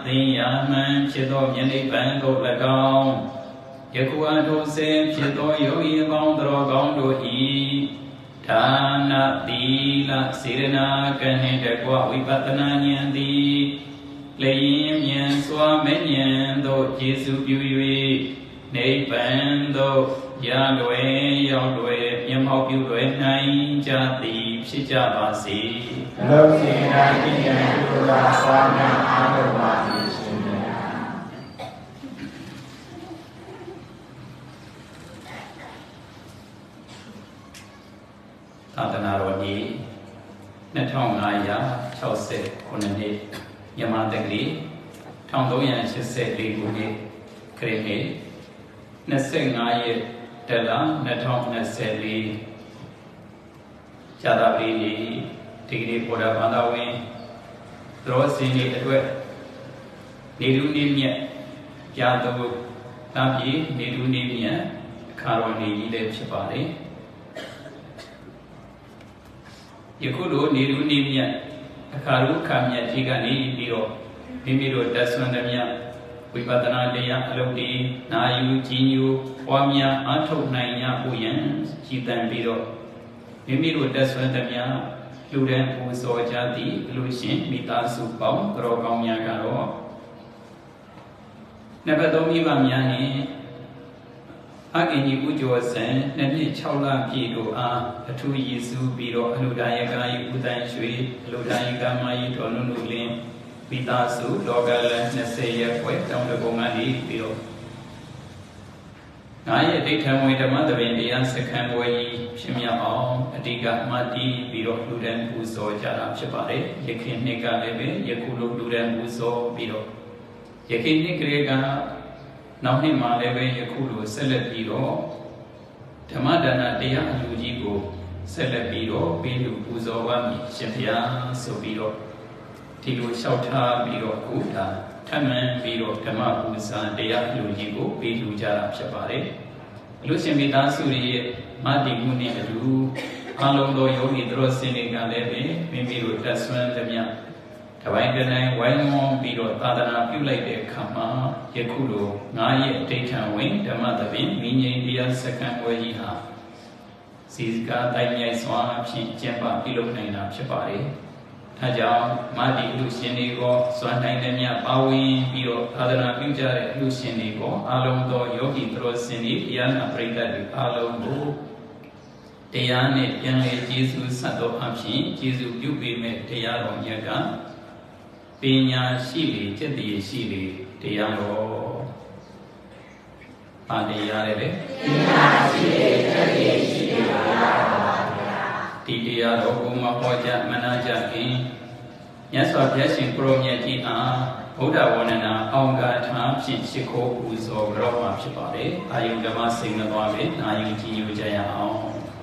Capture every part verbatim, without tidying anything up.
သိယာမှန်ဖြစ်သောယနေ့ပံကို၎င်းယခုအထုစေဖြစ်သောယောဂီအပေါင်းတော်ကောင်းတို့၏ဒါနသီလစေရနာကံနှင့်တကွဝိပဿနာဉာဏ်သည်လျင်မြန်စွာမဲ့ဉာဏ်သို့ကျေစုပြု၍နိဗ္ဗာန်သို့ရလွယ်ရောက်လွယ်မျက်မှောက်ပြုလွယ်နိုင်ကြသည်ဖြစ်ကြပါစေ။လောကီနာတိယံဒုက္ခသာနာအာရဝါတိရှင်မြတ်သာသနာတော်ကြီးနှစ်ထောင်ငါးရာခြောက်ဆယ်ခုနှစ်နှစ်မြန်မာတက္ကရီတစ်ထောင်သုံးရာရှစ်ဆယ်လေးခုနှစ်ခရစ်နှစ်နှစ်ဆယ့်ငါးရက်တလနှစ်ထောင်နှစ်ဆယ်လေးဇာတာပရိနေ့ဒီကနေ့ပေါ်တာဘာသာဝင်သရောစင်းနေ့အတွက်နေလူနေမြတ်ကြာတော့တာပြီနေလူနေမြတ်အခါတော်နေကြီးလည်းဖြစ်ပါတယ်ယခုလိုနေလူနေမြတ်အခါရုခါမြတ်ကြီးကနေပြီးတော့မိမိတို့တဆွမ်းသမျှဝိပဿနာတရားအလုပ်တွေနာယူကြီးညိုပွားများအားထုတ်နိုင်ရဖို့ရန်ကြည်တံပြီးတော့မိမိတို့တဆွမ်းသမျှလူတန်းပူဇော်ကြသည်အလို့ရှင်မိသားစုပေါင်းတော်ကောင်းများကတော့နံပါတ်သုံးမိဘများနှင့်အကင်ကြီးဥကျော်စံနှစ်နှစ်ခြောက်လပြည့်တို့အားအထူးရည်စူးပြီးတော့အလူဒါယကာယဥတန်ရွှေအလူဒါယကာမယီတော်နုနုလင်းမိသားစုလောကလန်နှစ်ဆယ်ရက်ွယ်တောင်းတကုံကနေပြီးတော့ငါရဲ့ဒိဋ္ဌံဝေဓမ္မသဘင်တရားစခန်းပွဲကြီးဖြစ်မြောက်အောင်အဓိကမှတည်ပြီးတော့လူတန်းပူဇော်ကြတာဖြစ်ပါတယ်ယခင်နှစ်ကလည်းပဲယခုလိုလူတန်းပူဇော်ပြီးတော့ယခင်နှစ်ကလေးကနောက်နှစ်မှာလည်းပဲယခုလိုဆက်လက်ပြီးတော့ဓမ္မဒါနတရားအယူကြီးကိုဆက်လက်ပြီးတော့ပေးလူပူဇော်ပါမည်ရှင်ဘုရားဆိုပြီးတော့ဒီလိုလျှောက်ထားပြီးတော့ခုဒါထပ်မံပြီးတော့ဓမ္မပူဇာတရားလူကြီးကိုပေးလူကြတာဖြစ်ပါတယ်လူရှင်မိသားစုရဲ့မတည်မှုနဲ့အတူအလုံးသောယောဂီတို့စင်တွေကလည်းပဲမိမိတို့တက်ဆွမ်းသမျှတပိုင်းကတိုင်းဝိုင်းဝန်းပြီးတော့သာသနာပြုလိုက်တဲ့အခါမှာယခုလိုငါးရဲ့အဋ္ဌံဝင်ဓမ္မသဘင်မိငိမ့်တရားစခန်းပွဲကြီးဟာစီစကားတိုင်းမြိုက်စွာဖြင့်ကျင့်ပပြုလုပ်နိုင်တာဖြစ်ပါတယ်ဒါကြောင့်မာဒီလူရှင်တွေကိုစွမ်းတိုင်းတဲ့မြတ်ပါဝင်ပြီးတော့သာသနာပြုကြတဲ့လူရှင်တွေကိုအလုံးသောယောဂီတို့စင်ဒီတရားနာပရိသတ်တွေအလုံးကိုတရားနဲ့ပြန်လေကျေးဇူးဆက်တော်အဖြစ်ကျေးဇူးပြုပေးမဲ့တရားတော်မြတ်ကပညာရှိလေจิตတည်ရှိလေတရားတော်ပါတရားလည်းပဲပညာရှိလေจิตတည်ရှိလေတရားတော်ဒီတရားတော်ကိုမဟောကြားမနာကြခင်မြတ်စွာဘုရားရှင်ကိုရောမြတ်ကြီးအားဗုဒ္ဓဝန္ဒနာအောင်ကထားဖြင့်ရှိခိုးပူဇော်ကြောမှာဖြစ်ပါတယ်အာယုဓမ္မစိတ်မသွားပဲအာယုကြည်ညိုကြရအောင်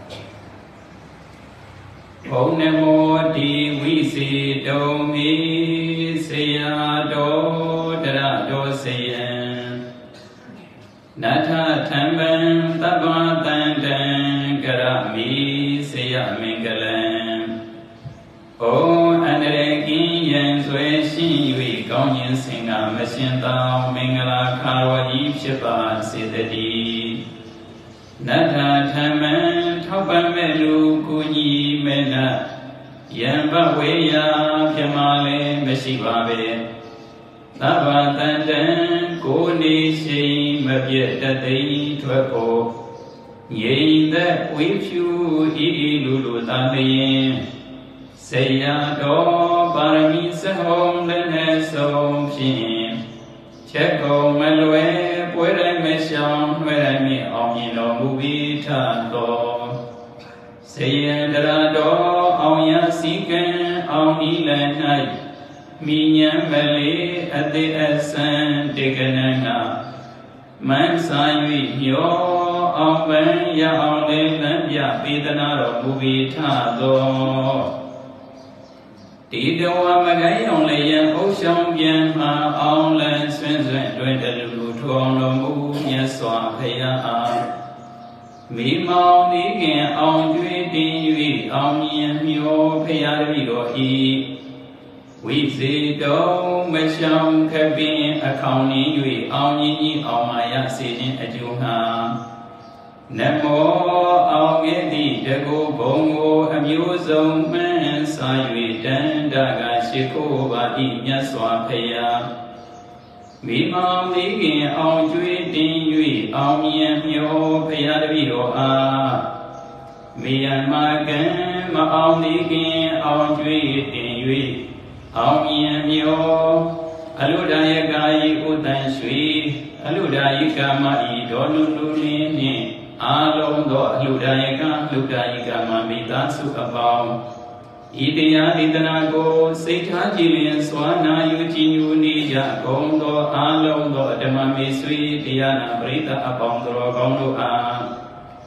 ဘုံနမောတိဝိစေတုံမိစေယတော်တရတော်စေယံနထထံပံတပ္ပတန္တံကရမိစေယမင်္ဂလံဘုံအန္တရကင်းရန်ဆွဲရှိ၍ကောင်းခြင်းစင်ကမရှင်သောမင်္ဂလာခါတော်ဤဖြစ်ပါစေတည်းနထထံပံထောက်ပံ့မဲ့လူကိုကြီးမဲ့နယံဘဝေယပြမလည်းမရှိပါပဲသဗ္ဗတန္တံကိုနေရှိမပြတ်တသိထွက်ဖို့ငြိမ်သက်ဝိဖြူဤဤလူလူသာလျင်စေယတော်ပါရမီစဟုံလည်းနဲ့ဆုံးဖြင့်ချက်ကုန်မလွယ်ပွဲတိုင်းမရှောင်နှွဲတိုင်းမြအောင်မြင်တော်မူပြီးထတော်စေယတရတော်အောင်ရစီကံအောင်ဤလည်း၌မိညာမလေးအသေးအစံတေကနနာမန်းဆိုင်၍ညောအောင်ပန်းရအောင်လေးလမ်းပြပေးသနာတော်မူပြီးထတော်ဒီတော်ဝမကိုင်းအောင်လည်းရန်ဥဆောင်ပြန်မှာအောင်လန်းဆွင့်ဆွင့်တွင်တလူလူထောင်းတော်မူမြတ်စွာဘုရားအားမိမောင်ဤခင်အောင်ကျွေးတင်၍အောင်မြင်မျောဖရာတပည့်တော်ဤ We see do macham cabin accounting we only on my sitting at you have. Nemo Algedi Dago Bongo amusement Sayui Dandaga Shikova Inyaswa Paya. Mima Ligin on Jui Din Yui on Yamio Payadvio A. Me and my game on Ligin on Jui Din Yui on Yamio Aludayagai Udan Sui Aludayika Mai Donulini. Along the Ludayaka, Ludayaka, Mamita, Sukabao. Idea Idanago, Seta Jillian, Swana, Eugene, Nija, Gondo, Along the Demami Sweet, Diana, Brita, upon the Gondo A.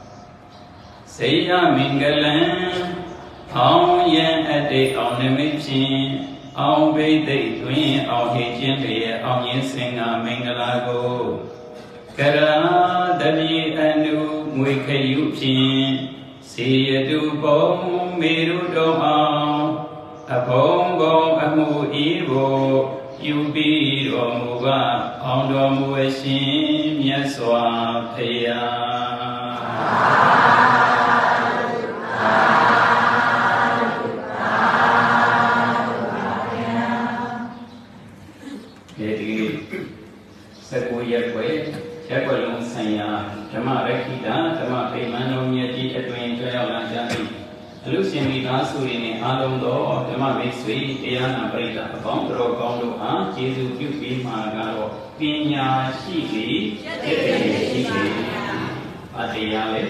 Seya Mingalan, How Yan a day on the mission, How Bay Day Twin, How Hitchin, How Yen Singer, Mingalago. Kara Dali Anu Mwikayu Pin Siyadu Bong Miru Doha Abongo Amu Ivo Yubi Romuva Ondo Mueshin Yaswa Paya Sequoia Equalum Saya, Tama Rekita, Tama Paymano Yeti, Edwin Joyala Jati, Lucian Vitasuini, Adondo, Tama Visui, Diana Brita, Bondro, Gondo, Ah, Jesu, Yupi, Magaro, Pina, Shiki, Shiki, Adiale,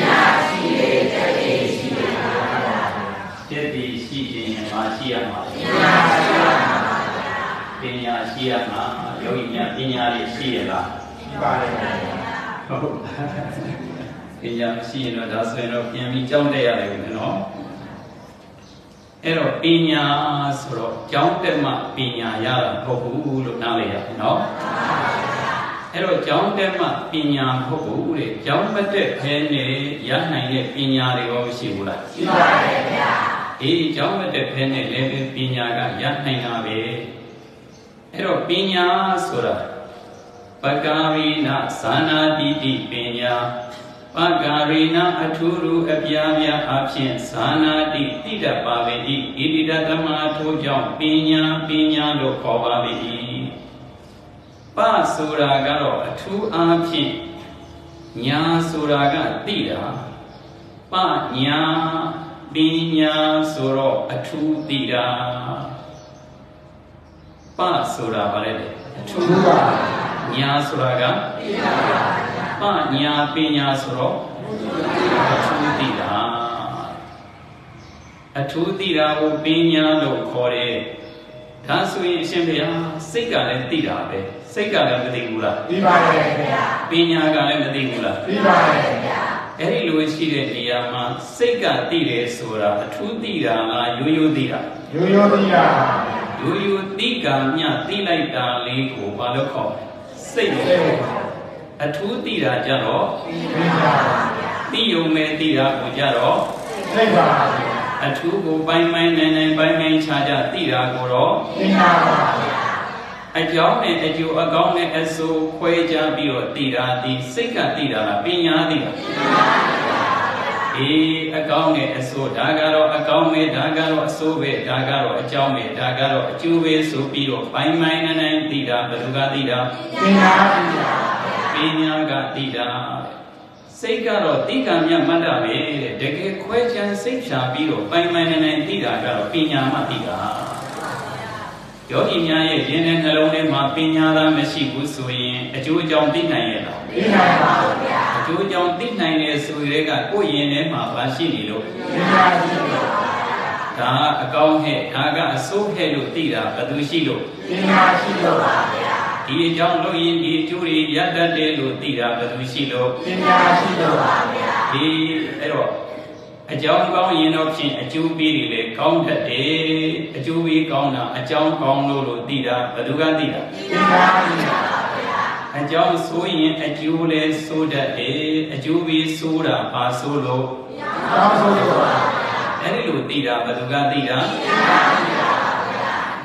Jeti, Shiki, Mashia, Pina, Shia, Yoina, Pina, Shia. Pina Sino does no Yami John de Arino. Ero Pina Soro, John de Ma Pina Yara, Hobu, Nalia, no? Ero John de Ma Pina Hobu, John Bate Penny, Yana Pina Rio Sibula. E John Bate Penny, Levin Pina, Yana. Ero Pina Sora. Pagarina Sana Didi Pinya Pagarina Aturu Abiavia Apien Sana Di Tida Pavedi Idida Damato Jom Pinya Pinya Lo Kovavedi Pa Suragaro Atu Apien Nya Suraga Tida Pa Nya Pinya Suro Atu Tida Pa Surabarede Atu Nya Suraga Pa Nya Pinya Suro Atudira Atudira Wo Pinya Lo Kore Tasui Shimbia Sika Le Tira Be Sika Le Medingula Pinya Gale Medingula Eri Luishi de Diama Sika Tire Sura Atudira La Yoyo Dira Yoyo Dira Yoyo Dika Nya Tilaita Leko Baloko A two tira jaro, Tio me tira ujaro, a two go by my and by my charger tira goro, a job and a you a gong as so quaja bio tira di sika tira, pinya tira. E a gong as so dagaro, a gong me dagaro, a sobe dagaro, a jome dagaro, a juve so bio, by mine and tira, baduga tira. Pinya Gatida Segaro, Tika Madabe, the question Seksha Biro, by my name Tida, Pinya Matiga. Yohinya, Yen and Alone, Ma Pinya, Messi Busui, a Jew John Dinayela. A Jew John Dinay, Surega, Koyen and Ma Bashino. Ta, a gong head, Aga, so hello, Tida, Badushilo. He John Louis, he Jury, Yada de Lutira, Badushilo. He, a John Gong in option, a Jew Billy, Count a day, a Jewy Gona, a John Gong Lulu Dida, Baduga Dida. A John Swing, a Jule Soda, a Jewy Soda, Pasolo. Any Lutira, Baduga Dida.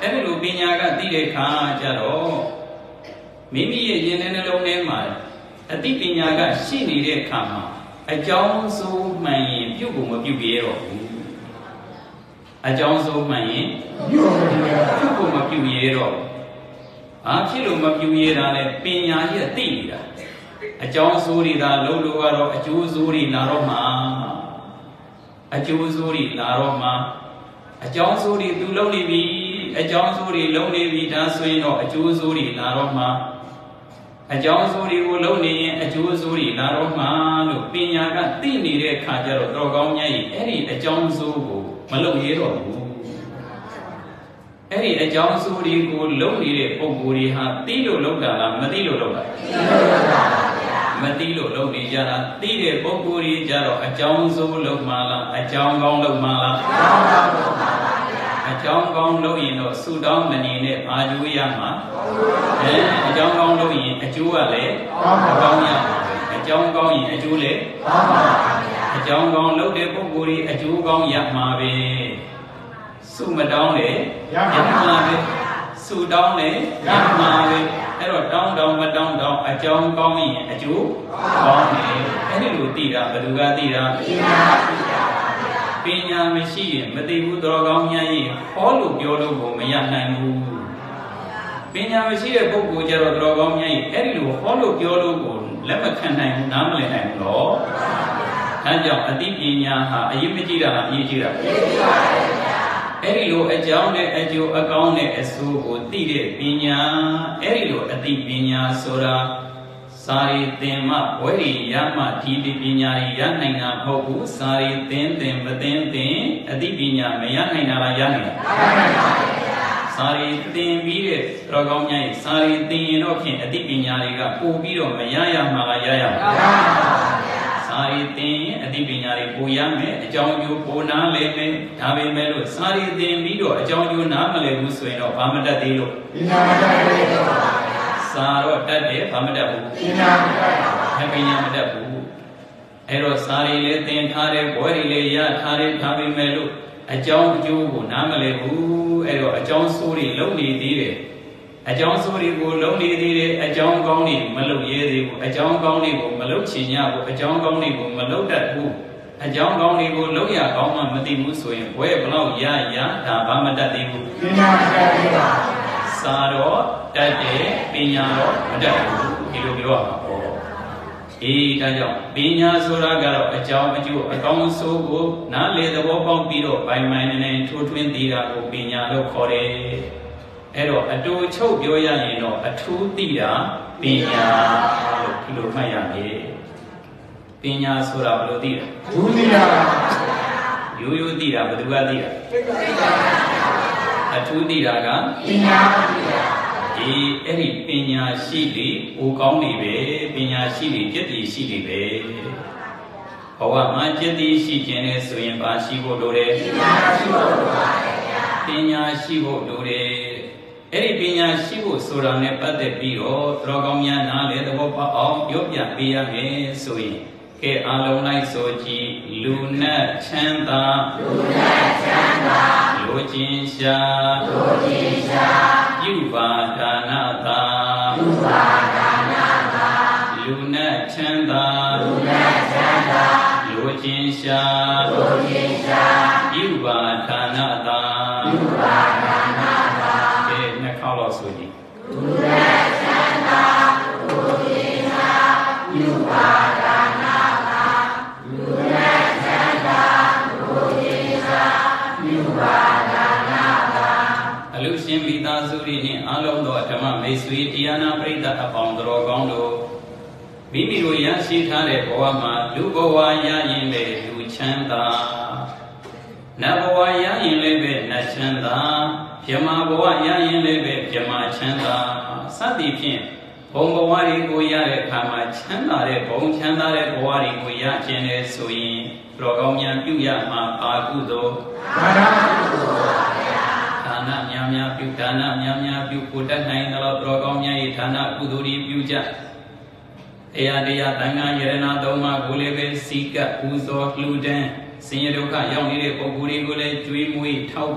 အဲ့ဒီလိုပညာကသိတဲ့အခါကျတော့မိမိရဲ့ရင်ထဲနှလုံးထဲမှာအသိပညာကရှိနေတဲ့အခါမှာအကြောင်းဆိုးမှန်ရင်ပြုတ်ကိုမပြုတ်ပြရတော့ဘူးအကြောင်းဆိုးမှန်ရင်ပြုတ်ကိုမပြုတ်ရတော့ဘာဖြစ်လို့မပြုတ်ရတာလဲပညာကြီးအသိနေတာအကြောင်းဆိုးတွေသာလုံးလို့ကတော့အကျိုးဆိုးတွေလာတော့မှာအကျိုးဆိုးတွေလာတော့မှာအကြောင်းဆိုးတွေသူလုံးနေပြီအကြောင်းဆိုးတွေလုံးနေပြီဒါဆိုရင်တော့အကျိုးဆိုးတွေလာတော့မှာအကြောင်းဆိုးတွေကိုလုံးနေရင်အကျိုးဆိုးတွေလာတော့မှာလို့ပညာကသိနေတဲ့အခါကျတော့တော်ကောင်းမြတ်ကြီးအဲ့ဒီအကြောင်းဆိုးကိုမလုံးရတော့ဘူးအဲ့ဒီအကြောင်းဆိုးတွေကိုလုံးနေတဲ့ပုံကိုယ်တွေဟာသိလို့လုံးတာလားမသိလို့လုံးတာမသိလို့လုံးနေကြတာသိတဲ့ပုံကိုယ်တွေကြတော့အကြောင်းဆိုးလုံးမှလားအကြောင်းကောင်းလုံးမှလားအကြောင်းကောင်းလုံးရင်တော့ဆူတောင်းမနေနဲ့ဘာကျိုးရမှာအဲအကြောင်းကောင်းလုံးရင်အကျိုးကလည်းကောင်းရမှာအကြောင်းကောင်းရင်အကျိုးလည်းကောင်းပါဗျာအကြောင်းကောင်းလုပ်တဲ့ပုဂ္ဂိုလ်ကြီးအကျိုးကောင်းရမှာပဲဆုမတောင်းလေရမှာပဲဆုတောင်းလေရမှာပဲအဲ့တော့တောင်းတောင်းမတောင်းတောင်းအကြောင်းကောင်းရင်အကျိုးကောင်းတယ်အဲ့ဒီလိုသိတာဘယ်သူကသိတာပညာသိတာပညာမရှိရင်မသိဘူးတော်ကောင်းများရင်ဟောလို့ပြောလို့ကိုမရနိုင်ဘူးပညာမရှိတဲ့ပုဂ္ဂိုလ်ကြတော့တော်ကောင်းများရင်အဲ့ဒီလိုဟောလို့ပြောလို့ကိုလက်မခံနိုင်ဘူးနားမလည်နိုင်ဘူးတော့အဲကြောင့်အသိပညာဟာအရေးမကြီးတာလားအရေးကြီးတာအရေးကြီးပါရဲ့ဗျာအဲ့ဒီလိုအကြောင်းနဲ့အကျိုးအကောင်းနဲ့အဆိုးကိုသိတဲ့ပညာအဲ့ဒီလိုအသိပညာဆိုတာစာရီသင်မှဘွဲရီရမှဒီပညာရီရနိုင်တာမဟုတ်ဘူးစာရီသင်သင်မသင်သင်အသိပညာမရနိုင်တာလားရနိုင်တာရနိုင်ပါရဲ့ဗျာစာရီသင်ပြီးတဲ့တော်ကောင်းများရဲ့စာရီသင်ရင်တော့ဖြင့်အသိပညာတွေကပို့ပြီးတော့မရရမှာလားရရမှာရပါဗျာစာရီသင်ရင်အသိပညာတွေပို့ရမယ်အကြောင်းကျိုးပို့နားလည်မယ်ဒါပေမဲ့လို့စာရီသင်ပြီးတော့အကြောင်းကျိုးနားမလည်ဘူးဆိုရင်တော့ဘာမတတ်သေးလို့ပညာမတတ်သေးလို့ပါဗျာစာတော့တတ်တယ်ဘာမတတ်ဘူးပညာမတတ်ပါဘူးပညာမတတ်ဘူးအဲ့တော့စာရီလည်းသင်ထားတယ်ဘွဲရီလည်းရထားတယ်ဒါပေမဲ့လို့အကြောင်းအကျိုးကိုနားမလည်ဘူးအဲ့တော့အကြောင်းဆိုးတွေလုံနေသေးတယ်အကြောင်းဆိုးတွေကိုလုံနေသေးတယ်အကြောင်းကောင်းတွေမလုံရဲသေးဘူးအကြောင်းကောင်းတွေကိုမလုံချင်ကြဘူးအကြောင်းကောင်းတွေကိုမလုံတတ်ဘူးအကြောင်းကောင်းတွေကိုလုံရကောင်းမှမသိဘူးဆိုရင်ဘွဲဘလောက်ရရဒါဘာမတတ်သေးဘူးပညာမတတ်သေးပါဘူးစာတော့တတ်တယ်ပညာတော့မတတ်ဘူးဒီလိုပြောရမှာပေါ့အေးဒါကြောင့်ပညာဆိုတာကတော့အကြောင်းအကျိုးအကောင်းဆိုးကိုနားလေသဘောပေါက်ပြီးတော့ပိုင်ပိုင်နေနေထိုးထွင်းသိတာကိုပညာလို့ခေါ်တယ်အဲ့တော့အတူချုပ်ပြောရရင်တော့အထူးသိတာပညာလို့ဒီလိုမှတ်ရမယ်ပညာဆိုတာဘယ်လိုသိတာဒုသိတာရိုးရိုးသိတာဘယ်သူကသိတာအထူးသိတာကပညာသိတာဒီအဲ့ဒီပညာရှိလေဟိုကောင်းနေပဲပညာရှိလေจิตတိရှိလေပဲဘဝမှာจิตတိရှိခြင်းနဲ့ဆိုရင်ဘာရှိဖို့လိုလဲပညာရှိဖို့လိုပါတယ်ဗျာပညာရှိဖို့လိုတယ်အဲ့ဒီပညာရှိဖို့ဆိုတာနဲ့ပတ်သက်ပြီးတော့တော်ကောင်းများနားလေသဘောပေါက်အောင်ပြောပြပေးရမယ်ဆိုရင်ကဲအလုံးလိုက်ဆိုကြည့်လူနဲ့ချမ်းသာလူနဲ့ချမ်းသာလူချင်းရှာလူချင်းရှာပြုပါဒါနသာပြုပါဒါနသာလူနဲ့ချမ်းသာလူနဲ့ချမ်းသာလူချင်းရှာလူချင်းရှာပြုပါဒါနသာပြုပါဒါနသာကဲနှစ်ခေါက်လောက်ဆိုကြည့်လူနဲ့ချမ်းသာလူချင်းရှာပြုပါဒါနသာလူနဲ့ချမ်းသာလူချင်းရှာပြုပါဒါနသာအလူရှင်မိသားစုတွေနဲ့အလုံးသောဓမ္မမိတ်ဆွေတရားနာပရိသတ်အပေါင်းတော်ကောင်းတို့မိမိတို့ရရှိထားတဲ့ဘဝမှာလူဘဝရရင်လည်းလူချမ်းသာနတ်ဘဝရရင်လည်းပဲနတ်ချမ်းသာဗြဟ္မာဘဝရရင်လည်းပဲဗြဟ္မာချမ်းသာစသည်ဖြင့်ဘုံဘဝတွေကိုရတဲ့အခါမှာချမ်းသာတဲ့ဘုံချမ်းသာတဲ့ဘဝတွေကိုရခြင်းလေဆိုရင်တော်ကောင်းများပြုရမှာပါကုသိုလ်ဒါနကုသိုလ်ပါဗျာဒါနများများပြုဒါနများများပြုကိုတတ်နိုင်သောတော်ကောင်းများ၏ဒါနကုသိုလ်တွေပြုကြတရားတရားတန်ခါယရဏသုံးပါးကိုလည်းပဲစီကပ်ပူဇော်လှူဒန်းဆင်းရဲဒုက္ခရောက်နေတဲ့ပုဂ္ဂိုလ်တွေကိုလည်းကြွေးမွေးထောက်ပံ့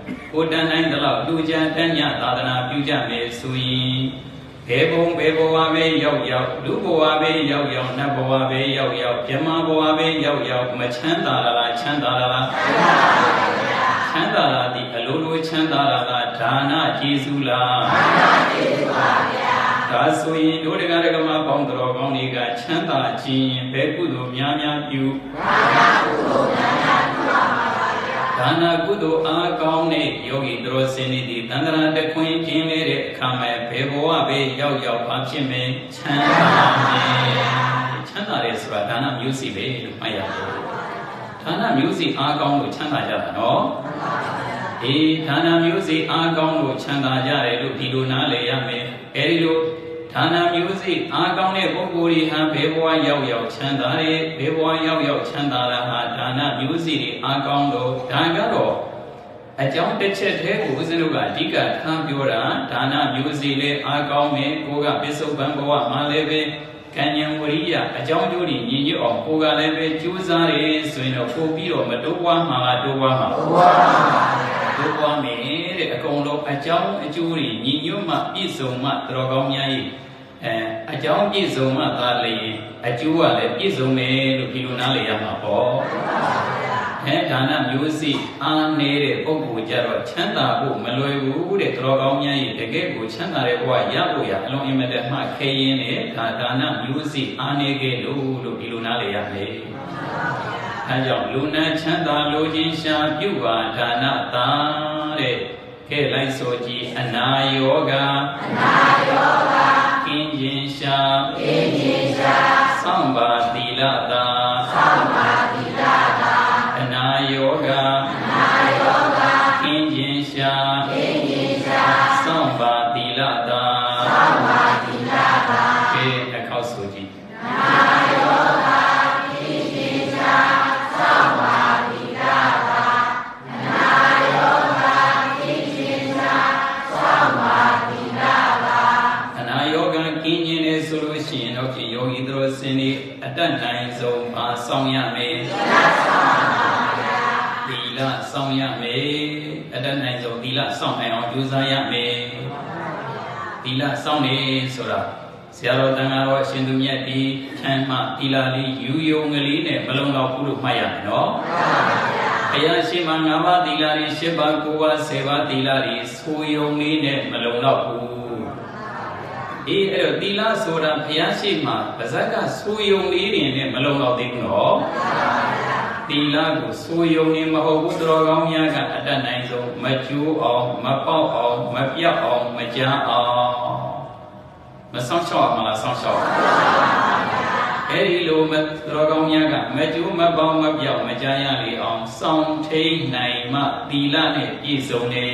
ကိုတန်တိုင်းတလောက်လူကြတန်းညသာသနာပြုကြမယ်ဆိုရင်ဘေဘုံဘေဘဝပဲရောက်ရောက်လူဘဝပဲရောက်ရောက်နတ်ဘဝပဲရောက်ရောက်ပြမဘဝပဲရောက်ရောက်မချမ်းသာလားချမ်းသာလားချမ်းသာလားဒီအလိုလိုချမ်းသာလားဒါနကျေးဇူးလားဒါနကျေးဇူးပါဗျာဒါဆိုရင်တို့တက္ကရာကမပေါင်းတော်ကောင်းတွေကချမ်းသာခြင်းဘယ်ကုသိုလ်များများပြုဒါနကုသိုလ်များများပြုပါပါဗျာဒါနကုသိုလ်အားကောင်းတဲ့ယောဂီတော်စင်တွေဒီတန္တရာတခွင်ကျင်းလေးတဲ့အခါမှာဘယ်ဘဝပဲရောက်ရောက်ပါဖြစ်မယ်ချမ်းသာမယ်ချမ်းသာတယ်ဆိုတာဒါနမျိုးစီပဲလို့မှတ်ရတယ်ဒါနမျိုးစီအားကောင်းလို့ချမ်းသာကြတာနော်အေးဒါနမျိုးစီအားကောင်းလို့ချမ်းသာကြတယ်လို့ဒီလိုနားလည်ရမယ်အဲဒီလိုဒါနမျိုးစီအားကောင်းတဲ့ပုဂ္ဂိုလ်တွေဟာဘယ်ဘဝရောက်ရောက်ချမ်းသာတယ်ဘယ်ဘဝရောက်ရောက်ချမ်းသာတာဟာဒါနမျိုးစီတွေအားကောင်းလို့ဒါကတော့အကြောင်းတစ်ချက်တည်းကိုဦးဇင်းတို့ကအဓိကထားပြောတာဒါနမျိုးစီလေးအားကောင်းမယ်ကိုကပစ္စုပန်ဘဝမှာလည်းပဲကံဉဏ်ဝရိယအကြောင်းကျိုးတွေညီညွတ်အောင်ကိုကလည်းပဲကြိုးစားတယ်ဆိုရင်တော့ပို့ပြီးတော့မတိုးပွားမှာလားတိုးပွားမှာတိုးပွားပါတိုးပွားမယ်တဲ့အကုန်လုံးအကြောင်းအကျိုးတွေညီညွတ်မှပြည့်စုံမှတော်ကောင်းများကြီးအဲအကြောင်းပြည့်စုံမှသာလျင်အကျိုးကလည်းပြည့်စုံမယ်လို့ဒီလိုနားလည်ရမှာပေါ့အဲဒါနမျိုးစီအားနေတဲ့ပုဂ္ဂိုလ်ကြတော့ချမ်းသာဖို့မလွယ်ဘူးတဲ့တော်ကောင်းများကြီးတကယ်ကိုချမ်းသာတဲ့ဘဝရဖို့ရအလုံးအင်မတန်မှခဲရင်နဲ့ဒါဒါနမျိုးစီအားနေခဲ့လို့လို့ဒီလိုနားလည်ရမယ်အဲကြောင့်လူနာချမ်းသာလိုခြင်းရှာပြုပါဒါနသာတဲ့ကဲလိုက်ဆိုကြည်အနာယောဂအနာယောဂကင်းခြင်းရှာကင်းခြင်းရှာသံပါတိလတာသံပါတိလတာအနာယောဂအနာယောဂကင်းခြင်းရှာကင်းခြင်းရှာသံပါတိလတာသံပါတိလတာကဲတစ်ခေါက်ဆိုကြည်အနာယောဂကင်းခြင်းရှာသံပါတိလတာအနာယောဂကင်းခြင်းရှာသံပါတိလတာအနာယောဂကင်းခြင်းလေဆိုလို့ရှိရင်တော့ဖြင့်ယောဂီတို့စင်ဒီအတတ်နိုင်ဆုံးပါဆောင်ရမယ်သီလဆောင်ရမယ်အတတ်နိုင်ဆုံးသီလဆောင်နိုင်အောင်ကြိုးစားရမယ်သီလဆောင်နေဆိုတာဆရာတော်တန်ဃာတော်အရှင်သူမြတ်ဒီချမ်းမှသီလလေးယူယုံကလေးနဲ့မလုံလောက်ဘူးလို့မှတ်ရမယ်နော်ဘုရားရှိခိုးငါးပါးသီလတွေရှစ်ပါးကိုးပါးဆယ်ပါးသီလတွေဆိုယုံလေးနဲ့မလုံလောက်ဘူးအေးအဲ့တော့သီလဆိုတာဘုရားရှိခိုးပါဇက်ကဆိုယုံလေးတွေနဲ့မလုံလောက်သေးဘူးနော်သီလကိုဆိုယုံနေမဟုတ်ဘူးတော်ကောင်းများကအတတ်နိုင်ဆုံးမကျိုးအောင်မပေါက်အောင်မပြောက်အောင်မကြားအောင်မဆောင်ရှောက်မလားဆောင်ရှောက်အဲဒီလိုမတော်ကောင်းများကမကျိုးမပေါက်မပြောက်မကြားရလေအောင်စောင့်ထိန်နိုင်မှသီလနဲ့ပြည့်စုံနေ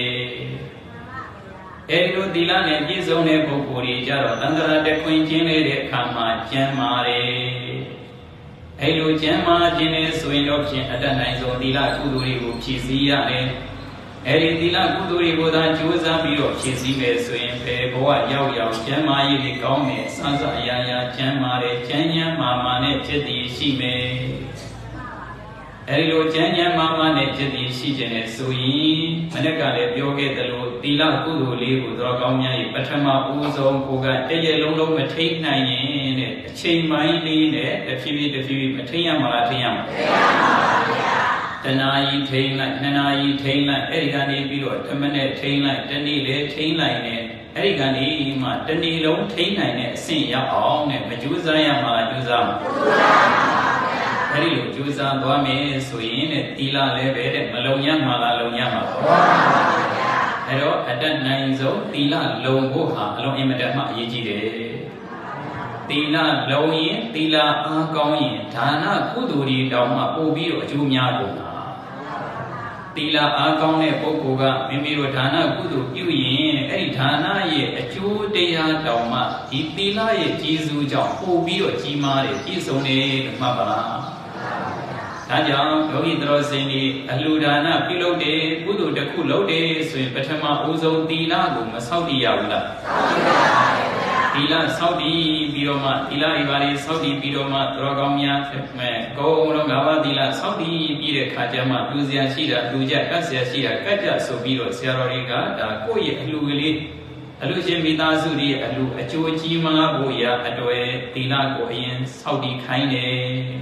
အဲဒီလိုသီလနဲ့ပြည့်စုံတဲ့ပုဂ္ဂိုလ်တွေကြတော့တန္တရာတခွင်ကျင်းလေတဲ့အခါမှာကျမ်းမာတယ်အဲလိုကျမ်းမာခြင်းနဲ့ဆိုရင်တော့ဖြင့်အတတ်နိုင်ဆုံးသီလကုသိုလ်တွေကိုဖြည့်ဆည်းရတယ်အဲဒီသီလကုသိုလ်တွေကိုသာကြိုးစားပြီးတော့ဖြည့်ဆည်းမယ်ဆိုရင်ဘယ်ဘဝရောက်ရောက်ကျမ်းမာရေးတွေကောင်းမယ်စစအရာရာကျမ်းမာတယ်ကျမ်းဉာဏ်မာမာနဲ့จิตတည်ရှိမယ်အဲဒီလိုကျမ်းဉာဏ်မာမာနဲ့จิตတည်ရှိခြင်းနဲ့ဆိုရင်မနေ့ကလည်းပြောခဲ့သလိုသီလကုသိုလ်လေးကိုတော်ကောင်းများရဲ့ပထမဦးဆုံးကိုကတည့်ရလုံးလုံးမထိန်နိုင်ရင်တဲ့အချိန်ပိုင်းလေးနဲ့တဖြည်းဖြည်းတဖြည်းဖြည်းမထိန်ရမှာလားထိန်ရမှာထိန်ရပါဗျာတဏှာကြီးထိန်လိုက်နှစ်နာရီထိန်လိုက်အဲ့ဒီကနေပြီးတော့ဓမ္မနဲ့ထိန်လိုက်တနည်းလေထိန်လိုက်နဲ့အဲ့ဒီကနေမှတနည်းလုံးထိန်နိုင်တဲ့အဆင့်ရောက်အောင်နဲ့မကြိုးစားရမှာလားကြိုးစားမှာကြိုးစားပါအဲ့ဒီလိုကြိုးစားသွားမယ်ဆိုရင်တဲ့သီလလည်းပဲတဲ့မလုံရမှာလားလုံရမှာပေါ့အဲ့တော့အတတ်နိုင်ဆုံးသီလလုံဖို့ဟာအလုံးအင်မတန်မှအရေးကြီးတယ်သီလလုံရင်သီလအားကောင်းရင်ဒါနကုသိုလ်တွေတောင်မှပို့ပြီးတော့အကျိုးများကုန်တာသီလအားကောင်းတဲ့ပုဂ္ဂိုလ်ကမိမိတို့ဒါနကုသိုလ်ပြုရင်အဲ့ဒီဒါနရဲ့အကျိုးတရားတောင်မှဒီသီလရဲ့ကျေးဇူးကြောင့်ပို့ပြီးတော့ကြီးမားတယ်ပြည့်စုံတယ်လို့မှတ်ပါလားဒါကြောင့်ယောဂီတော်စင်ဒီအလှူဒါနပြုလုပ်တယ်ကုသိုလ်တစ်ခုလုပ်တယ်ဆိုရင်ပထမဦးဆုံးသီလကိုမဆောက်တည်ရဘူးလားဆောက်တည်ပါပါဘုရားသီ Tila Saudi Biroma, Tila Ivari Saudi Biroma, Drogomia, Go Longawa, Tila Saudi Bire Kajama, Luzia Shida, Luja, Kasia Shida, Kaja, Sobiro, Seroriga, Koye, Lugili, Alusion Vitazuri, Alu, Achuji Malaboya, Adoe, Tila Goyen, Saudi Kaine.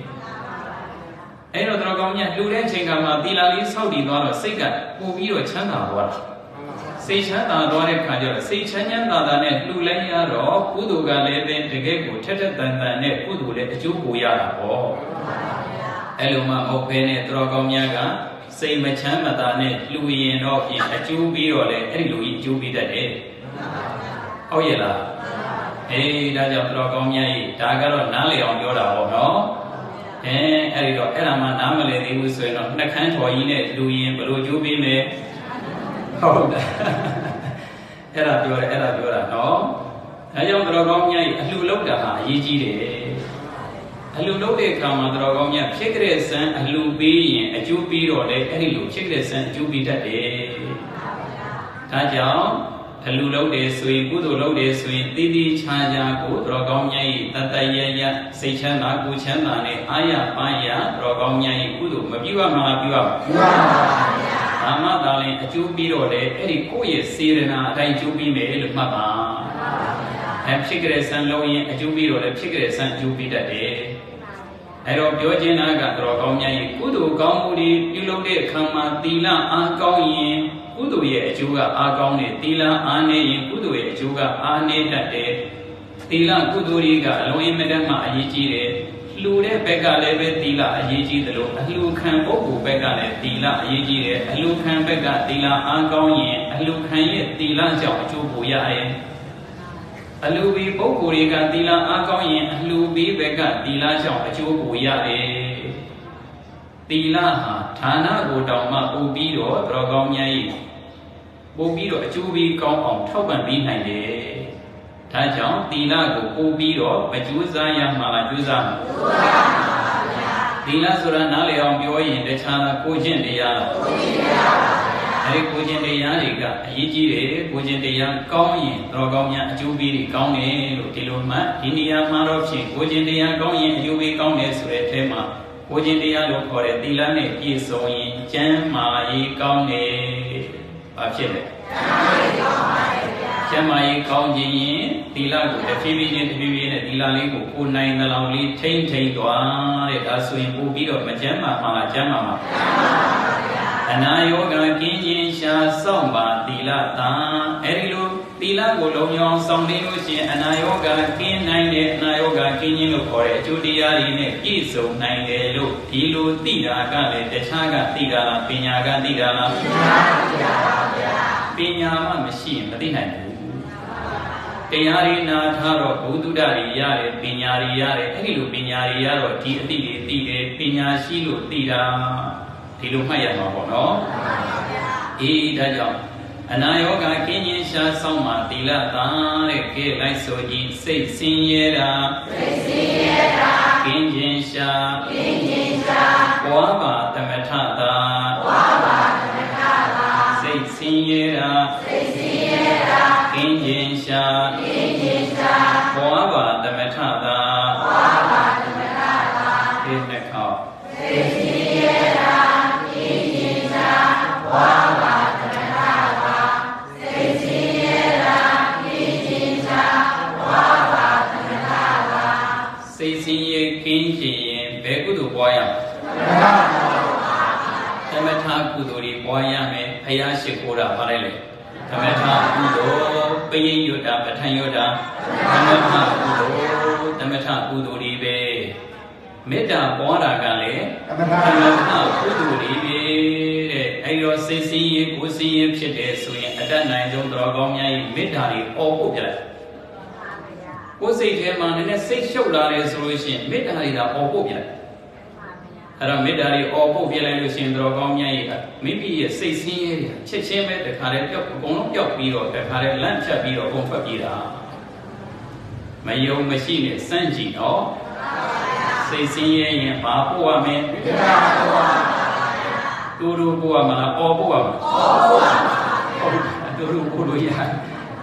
Ero Drogomia, Luren Chengama, Tila Saudi Dora, Sega, Ubiro Chana Water. Seichana Dore Kaja, Seichanya Nadane, Lulaya, Kuduga Levin, Tegeko, Tetan, Kudule, Jubuya, or Eluma Opene, Drogomiaga, Say Machana Dane, Louis and Oki, a Jubi or a Louis Jubi that day. Oh, yeah. Hey, Daja Drogomia, Dagaro Nali on your no? Eh, Erido, Elama Namale, they will say, no, Nakan or Ine, Louis and Blue Jubi. Oh, era pure, era pure, no? I don't draw me a look at Yiji. A look at Kamadrogomia, Chickress and a Lubi, a Jubi or a Lu, Chickress and Jubi that day. Tajam, a Lulo de Sui, Budo de Sui, Didi, Chaja, Drogomia, Tataya, Sechana, Buchana, Aya, Paya, Drogomia, Budu, Mabua, Mabua. Ama darling, a Jubi or a Koya Sirena, a Jubi made Mama. Have cigarettes and Lowy, a Jubi or a cigarettes and Jubi that day. I wrote Georgiana got Drogomia, Kudu, Gomudi, you look at Kama, Tila, Angoyin, Kudu, a Juga, Agoni, Tila, Ane, Kudu, Juga, Ane that day. Tila, Kuduriga, Loy Madama, Yiji. Lude Bega Leve Tila, Yiji the Lu, Alukan Boku Bega Tila, Yiji, Alukan Bega Tila, Angoyin, Alukan Tila Jubuya. Alubi Bokuriga Tila, Angoyin, Alubi Bega Tila Jubuya. Tila, Tana Godama, Ubido, Drogomia, Ubido, Jubi Gong on top and behind it. Tajam, Tila, Ubiro, Majuza, Yamalajuza. Tila Suranale on Joy, the Chana, Kujin de Yala. Harry Kujin de Yariga, Yiji, Kujin de Yan, Koyin, Drogomia, Jubi, Kone, Lutiluma, India Marochi, Kujin de Yan, Koyin, Jubi, Kone, Suretema, Kujin de Yalo, for a Tilane, Isoin, Jan, Mai, Kone, Achille. Chamai Kaujin, Tila, the Fibian, Fibian, Tila, who nine the lonely, chain chain to a swing, Ubi of Majama, Malajama. And I yoga Kinjin Sha Somba, Tila, Ta, Erilu, Tila, Golonion, Somni, and I yoga Kin nine, Nayoga, Kinjin, or a Judia in a Kiso, nine, Lu, Tilu, Tila, Gale, the Chaga, Tila, Pinaga, Tila, Pinyama machine, but the Pinyari Nataro, Ududari Yare, Pinyari Yare, Elu Pinyari Yaro, Tili, Tili, Pinyashilu, Tila, Tilumaya Mahono, E. Dajam, and I yoga Kenyan Sha Soma, Tila, Tare, Laisoji, Say Sinyera, Kenyan Sha, Waba, Tamatata, Say Sinyera, Kenyan Sha, Waba, Tamatata, in the car. Say Kinji, Begudu Boya. Tamata Kuduri Boya, Hayashikura Parele. Tamata Kudo, Pay Yoda, Batayoda. Tamata Kudo, Tamata Kuduri Be. Meta Bora Gale. Tamata Kuduri Be. Ayo Sisi, Kusi, Chide, Swing, at that night, Drogomia, Midari, or Popular. Was a German and a six shoulder resolution, Midari or Popular. At a Midari or Popular Lucian Drogomia, maybe a sixteen area, Chechim, the Kare Yok Biro, the Kare Lancha Biro, Confabira. Mayo machine, Sanji, or sixteen area, Papua men, Duru Buama, or Buama, Duru Buya.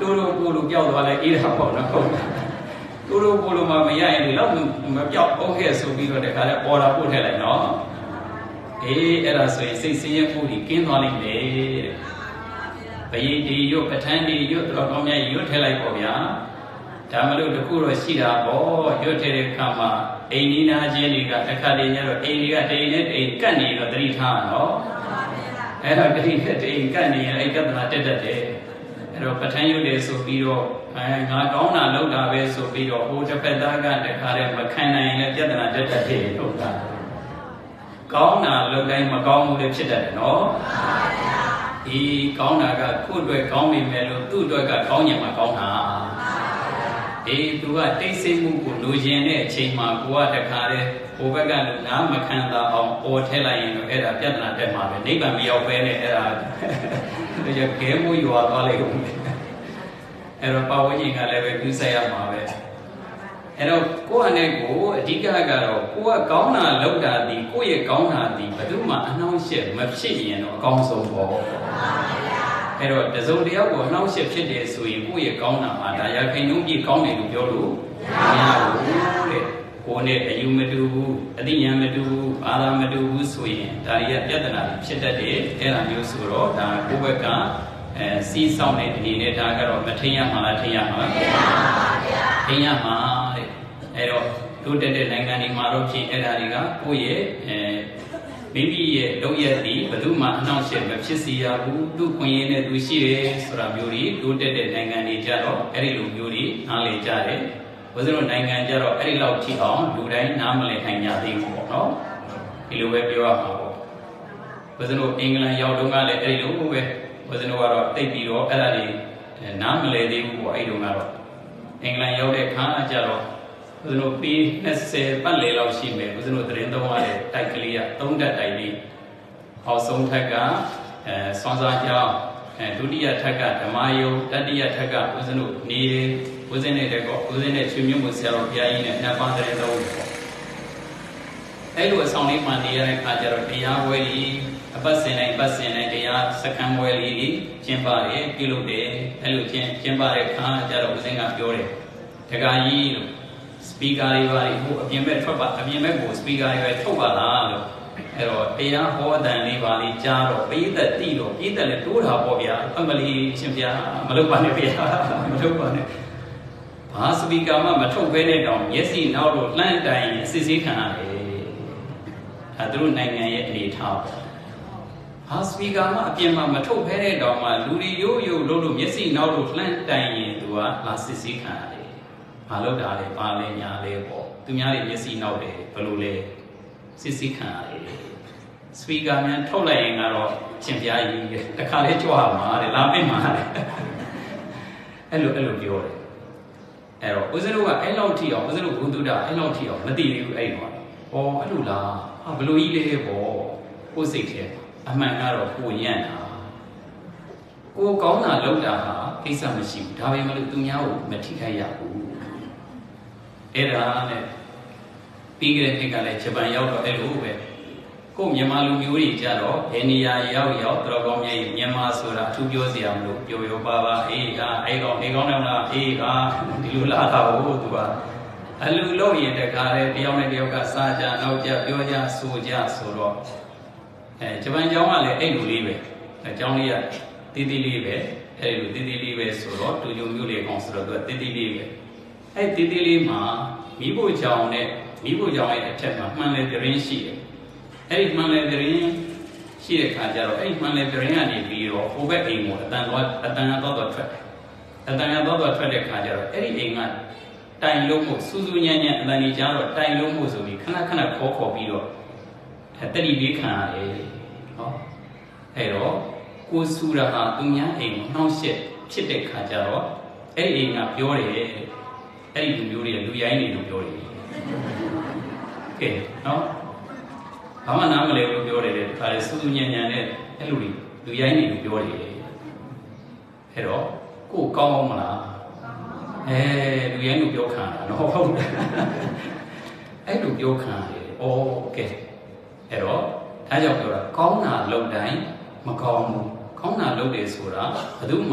တိုးတိုးပို့လို့ပြောက်သွားလဲအေးတာပေါ့နော်တိုးတိုးပို့လို့မှမရရင်ဒီလောက်မပြောက်အောင်ခဲ့ဆိုပြီးတော့တခါလဲပေါ်တာပို့ထည့်လိုက်နော်အေးအဲ့ဒါဆိုရင်စိတ်ဆင်းရဲမှုကြီးကင်းသွားလိမ့်မယ်တဲ့ဘယင်းဒီရွတ်ပဋ္ဌာန်းဒီရွတ်တော်ကောင်းများရွတ်ထည့်လိုက်ပေါ့ဗျာဒါမလို့တခုတော့ရှိတာပေါ့ရွတ်ထည့်တဲ့အခါမှာအိမ်နီးနားချင်းတွေကတစ်ခါတည်းညတော့အိမ်တွေကတိမ်နဲ့တိမ်ကတ်နေတော့သတိထားနော်အဲ့တော့တိမ်နဲ့တိမ်ကတ်နေရင်အဲ့ကတ္တနာတက်တတ်တယ်အဲ့တော့ပဋ္ဌာန်းရွတ်တယ်ဆိုပြီးတော့အဲငါကောင်းတာလုပ်တာပဲဆိုပြီးတော့ဟိုတစ်ဖက်သားကတခါတည်းမခံနိုင်ရင်လည်းပြဿနာတက်တတ်တယ်ဟုတ်လားကောင်းတာလုပ်တိုင်းမကောင်းဘူးလည်းဖြစ်တတ်တယ်နော်ဒီကောင်းတာကခု့အတွက်ကောင်းပြီမဲ့လို့သူ့အတွက်ကကောင်းရင်မှကောင်းတာအေးသူကတိတ်ဆိတ်မှုကိုလိုချင်တဲ့အချိန်မှာကိုကတခါတည်းဟိုဘက်ကလူနာမခံတာအောင်ပေါ်ထည့်လိုက်ရင်တော့အဲ့ဒါပြဿနာတက်မှာပဲနိဗ္ဗာန်မရောက်ပဲနဲ့အဲ့ဒါဒီကဲမိုးရွာသွားလိုက်ဦးအဲ့တော့ပါဝိညာဉ်ကလည်းပဲပြုဆိုင်ရမှာပဲအဲ့တော့ကိုယ့်အနေကိုအဓိကကတော့ကိုကကောင်းတာလုပ်တာဒီကိုယ့်ရဲ့ကောင်းတာဒီဘယ်သူမှအနှောင့်အယှက်မဖြစ်ရင်တော့အကောင်းဆုံးပေါ့အဲ့တော့တစုံတယောက်ကိုအနှောင့်အယှက်ဖြစ်တယ်ဆိုရင်ကိုယ့်ရဲ့ကောင်းတာမှာဒါရခိုင်နှုန်းပြည့်ကောင်းတယ်လို့ပြောလို့မရဘူးတဲ့ကိုယ်နဲ့အယူမတူဘူးအသိဉာဏ်မတူဘူးဘာသာမတူဘူးဆိုရင်ဒါရီကပြဿနာဖြစ်တတ်တယ်အဲ့ဒါမျိုးဆိုတော့ဒါကိုယ့်ဘက်ကအဲစီးဆောင်တဲ့အနေနဲ့ဒါကတော့မထိန်ရမှာလားထိန်ရမှာလားထိန်ရမှာတဲ့အဲ့တော့တိုးတက်တဲ့နိုင်ငံတွေမှာတော့ဖြစ်အဲ့ဒါတွေကကိုယ့်ရဲ့အဲမိမိရဲ့လုပ်ရသည်ဘယ်သူမှအနှောင့်အယှက်မဖြစ်စေရဘူးသူ့ခွင့်ရနဲ့သူရှိတယ်ဆိုတာမျိုးတွေတိုးတက်တဲ့နိုင်ငံတွေကြတော့အဲ့ဒီလိုမျိုးတွေနားလည်ကြတယ်ဘုရားတို့နိုင်ငံကြတော့အဲ့ဒီလောက်ထိအောင်လူတိုင်းနားမလည်နိုင်ကြသေးဘူးပေါ့နော်ဒီလိုပဲပြောရမှာပေါ့ဘုရားတို့အင်္ဂလန်ရောက်တော့ကလည်းအဲ့ဒီလိုပဲဘုရားတို့ကတော့တိတ်ပြီးတော့အဲ့ဒါတွေနားမလည်သေးဘူးပေါ့အဲ့ဒီတော့ကတော့အင်္ဂလန်ရောက်တဲ့ခါကျတော့ဘုရားတို့ပြီးနှစ်ဆယ်ပတ်လည်လောက်ရှိမယ်ဘုရားတို့သတင်းသုံးရတဲ့တိုက်ကလေးကသုံးတက်တိုက်လေးအောက်ဆုံးထက်ကအဲဆွမ်းစားကြောင်းအဲဒုတိယထက်ကဓမ္မယုံတတိယထက်ကဘုရားတို့နေဘုရားနေတဲ့ကောဘုရားနဲ့ချွေမြုပ်မှုဆရာတော်ဘုရားကြီးနဲ့နှစ်ပါးသတင်းသုံးပေါ့အဲ့လိုအဆောင်လေးမှနေရတဲ့ခါကျတော့တရားဝဲကြီးအပတ်စဉ်တိုင်းပတ်စဉ်တိုင်းတရားစခန်းဝဲလေးကျင်းပါတယ်ပြုလုပ်တယ်အဲ့လိုကျင်းကျင်းပတဲ့ခါကျတော့ဦးစင်းကပြောတယ်တခါကြီးလို့စပီကာတွေပါဟိုအပြင်ဘက်ထွက်ပါအပြင်ဘက်ကိုစပီကာတွေပဲထုတ်ပါလားလို့အဲ့တော့တရားဟောအတန်လေးပါလေးကြားတော့ပိဋကတိတော့ပိဋကလည်းတိုးတာပေါ့ဗျာအမလီရှင်ဗျာမလုပ်ပါနဲ့ဗျာမလုပ်ပါနဲ့ဘာစပီကာမှမထုတ်ဘဲနဲ့တောင်မျက်စိနောက်တော့လှမ်းတိုင်အစစ်ဆေးခံရတယ်အဲသူတို့နိုင်ငံရဲ့အနေထားပေါ့ဟာစပီကာမှအပြင်မှာမထုတ်ဖဲတဲ့တောင်မှလူတွေရိုးရိုးလို့လို့မျက်စိနောက်လို့လှမ်းတိုင်ရင်သူကလာစစ်ဆေးခံရတယ်။ဘာလို့ဒါလဲပါလဲညာလဲပေါ့သူများတွေမျက်စိနောက်တယ်ဘယ်လိုလဲစစ်ဆေးခံရတယ်။စပီကာများထုတ်လိုက်ရင်ကတော့ရှင်ပြားကြီးတခါလေးကြွားမှာတဲ့လာပင့်မှာတဲ့အဲ့လိုအဲ့လိုပြောတယ်။အဲ့တော့ဦးဇင်းတို့ကအဲ့လောက်ထိအောင်ဦးဇင်းတို့ဘုဒ္ဓတာအဲ့လောက်ထိအောင်မသိသေးဘူးအဲ့တော့။အော်အဲ့လိုလားဟာဘလို့ကြီးလေးပေါ့ကိုယ်စိတ်ထဲအမှန်ကတော့ကိုညံ့တာကိုကောင်းတာလုပ်တာဟာကိစ္စမရှိဘူးဒါပေမဲ့လို့သူများကိုမထိခိုက်ရဘူးအဲ့ဒါနဲ့ပြီးကြတဲ့နှစ်ကလည်းဂျပန်ရောက်တော့အဲ့လိုပဲကိုမြန်မာလူမျိုးတွေကြတော့ဘယ်နေရာရောက်ရောက်တော်ကောင်းမြတ်မြန်မာဆိုတာအထူးပြောစရာမလိုပြောရောပါပါအေးကအဲ့ကောင်နေကောင်းတယ်လားအေးကဒီလိုလာတာဟုတ်သူကအလူလို့ရင်တခါလေတယောက်နဲ့တယောက်ကစားကြနောက်ကြပြောကြဆိုကြဆိုတော့အဲဂျပန်ကျောင်းကလည်းအဲ့လိုလေးပဲအဲကျောင်းလေးကတီးတီးလေးပဲအဲ့လိုတီးတီးလေးပဲဆိုတော့တူကြုံမျိုးလေးအကောင်ဆိုတော့သူကတီးတီးလေးပဲအဲ့တီးတီးလေးမှာမိဖို့ကျောင်းနဲ့မိဖို့ကျောင်းရဲ့အထက်မှာမှန်လေတရင်ရှိတယ်အဲ့ဒီမှန်လေတရင်ရှိတဲ့ခါကျတော့အဲ့ဒီမှန်လေတရင်ကနေပြီးတော့ဟိုဘက်အိမ်ကိုအတန်တော့အတန်ရတော့တော့ထွက်အတန်ရတော့တော့ထွက်တဲ့ခါကျတော့အဲ့ဒီအိမ်ကတိုင်လုံးမှုစူးစူးညံ့ညံ့အတန်ကြီးကြားတော့တိုင်လုံးမှုဆိုပြီးခဏခဏခေါ်ခေါ်ပြီးတော့တတိလေးခံရတယ်ဟောအဲ့တော့ကိုစူရဟာသူများအိမ်ကိုနှောင့်ယှက်ဖြစ်တဲ့ခါကျတော့အဲ့ဒီအိမ်ကပြောတယ်အဲ့ဒီလူမျိုးတွေလူရိုင်းတွေလို့ပြောတယ်ကဲနော်ဘာမှနားမလဲလို့ပြောတယ်တဲ့ဒါလည်းစူးစူးညံ့ညံ့နဲ့အဲ့လိုလူရိုင်းတွေလို့ပြောတယ်အဲ့တော့ကိုကောင်းအောင်မလားအဲလူရိုင်းလို့ပြောခံတာနော်ဟုတ်တယ်အဲ့လိုပြောခံတယ်ဩကဲအဲ့တော့ဒါကြောင့်ပြောတာကောင်းတာလုပ်တိုင်းမကောင်းဘူးကောင်းတာလုပ်တယ်ဆိုတာဘယ်သူမှ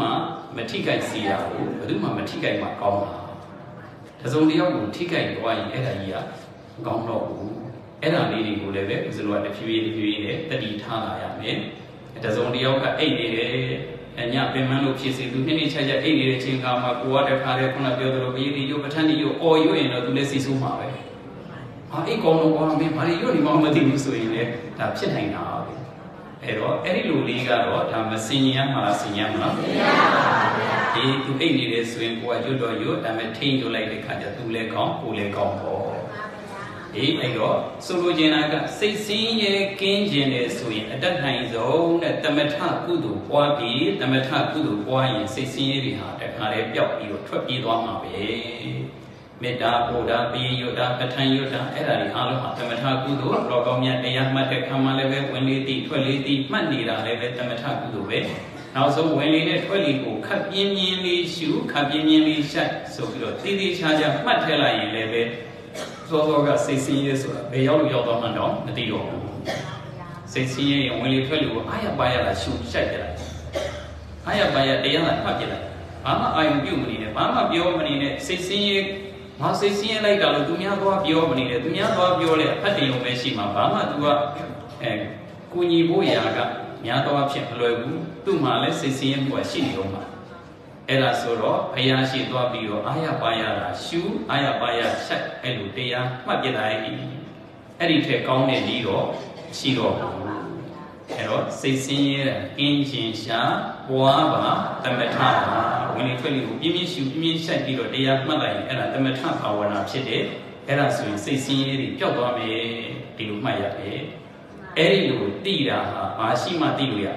မထိခိုက်စီရဘူးဘယ်သူမှမထိခိုက်မှကောင်းတာတစုံတစ်ယောက်ကိုထိခိုက်သွားရင်အဲ့ဒါကြီးကကောင်းတော့ဘူးအဲ့ဒါလေးတွေကိုလည်းပဲဦးဇင်းတို့ကတဖြည်းဖြည်းတဖြည်းဖြည်းနဲ့တတိထားလာရမယ်တစုံတစ်ယောက်ကအိတ်နေတယ်ညပင်မလို့ဖြစ်စီသူနှစ်နှစ်ချက်ချက်အိတ်နေတဲ့အချိန်ကမှကိုကတခါတည်းခုနပြောသလိုဘေးဒီရုပ်ပဋ္ဌာန်းဒီရုပ်အော်ရွရင်တော့သူလည်းစီဆိုးမှာပဲဟာအိတ်ကောင်းတော့ကွာမင်းဘာလို့ရွနေမှမသိဘူးဆိုရင်လည်းဒါဖြစ်နိုင်တာပဲအဲ့တော့အဲ့ဒီလိုလေးကတော့ဒါမစင်ញံမှာစင်ញံမှာမစင်ញံပါဗျာဒီသူအိတ်နေတယ်ဆိုရင်ကိုကရွတ်တော့ရွတ်ဒါပေမဲ့ထိန်ရွတ်လိုက်တဲ့ခါကျသူလည်းကောင်းကိုလည်းကောင်းပေါ့အေးအဲ့တော့ဆိုလိုချင်တာကစိတ်ဆင်းရဲကင်းကျင်တယ်ဆိုရင်အတတ်နိုင်ဆုံးနဲ့တမထကုသိုလ်ပွားပြီးတမထကုသိုလ်ပွားရင်စိတ်ဆင်းရဲတွေဟာတခါလေးပျောက်ပြီးတော့ထွက်ပြေးသွားမှာပဲမေတ္တာပို့တာပေးရွတ်တာပဋ္ဌာန်းရွတ်တာအဲ့ဒါတွေအားလုံးဟာတမထကုသိုလ်တော်ကောင်းမြတ်တရားမှတ်တဲ့ခံမှလည်းပဲဝင်လေးတိထွက်လေးတိမှတ်နေတာလည်းပဲတမထကုသိုလ်ပဲနောက်ဆုံးဝင်လေးနဲ့ထွက်လေးကိုခပ်ပြင်းပြင်းလေးရှုခပ်ပြင်းပြင်းလေးရှက်ဆိုပြီးတော့တိတိကျကျမှတ်ထည့်လိုက်ရင်လည်းပဲစောစောကစိတ်ဆင်းရဲဆိုတာဘယ်ရောက်လို့ရောက်တော့မှတော့မသိတော့ဘူးစိတ်ဆင်းရဲရင်ဝင်လေထွက်လေကိုအာရပါရလာရှုရှိုက်ကြလိုက်အာရပါရတရားကဖတ်ပြလိုက်ဘာမှအာယုံပြုတ်မနေနဲ့ဘာမှပြောမနေနဲ့စိတ်ဆင်းရဲမစိတ်ဆင်းရဲလိုက်တာလို့သူများသွားပြောမနေနဲ့သူများသွားပြောလဲအဖတ်တယ်ုံပဲရှိမှာဘာမှသူကအဲကိုညီဖို့ရာကများတော့ဖြစ်မလွယ်ဘူးသူ့မှာလည်းစိတ်ဆင်းရဲမှုကရှိနေတော့မှာအဲ့ဒါဆိုတော့ဘုရားရှိသွားပြီးတော့အာရပါရတာရှုအာရပါရဆက်အဲ့လိုတရားမှတ်ပြလိုက်အဲ့ဒီထက်ကောင်းတဲ့ဤတော့ရှိတော့အဲ့တော့စိတ်ဆင်းရဲတဲ့ကင်းရှင်ရှာပွားပါတမထပါဝင်လေထွက်လေကိုပြင်းပြင်းရှုပြင်းပြင်းဆက်ပြီးတော့တရားမှတ်လိုက်ရင်အဲ့ဒါတမထဘာဝနာဖြစ်တယ်အဲ့ဒါဆိုရင်စိတ်ဆင်းရဲတွေပျောက်သွားမယ်ဒီလိုမှတ်ရတယ်အဲ့ဒီလိုသိတာဟာဘာရှိမှသိလို့ရ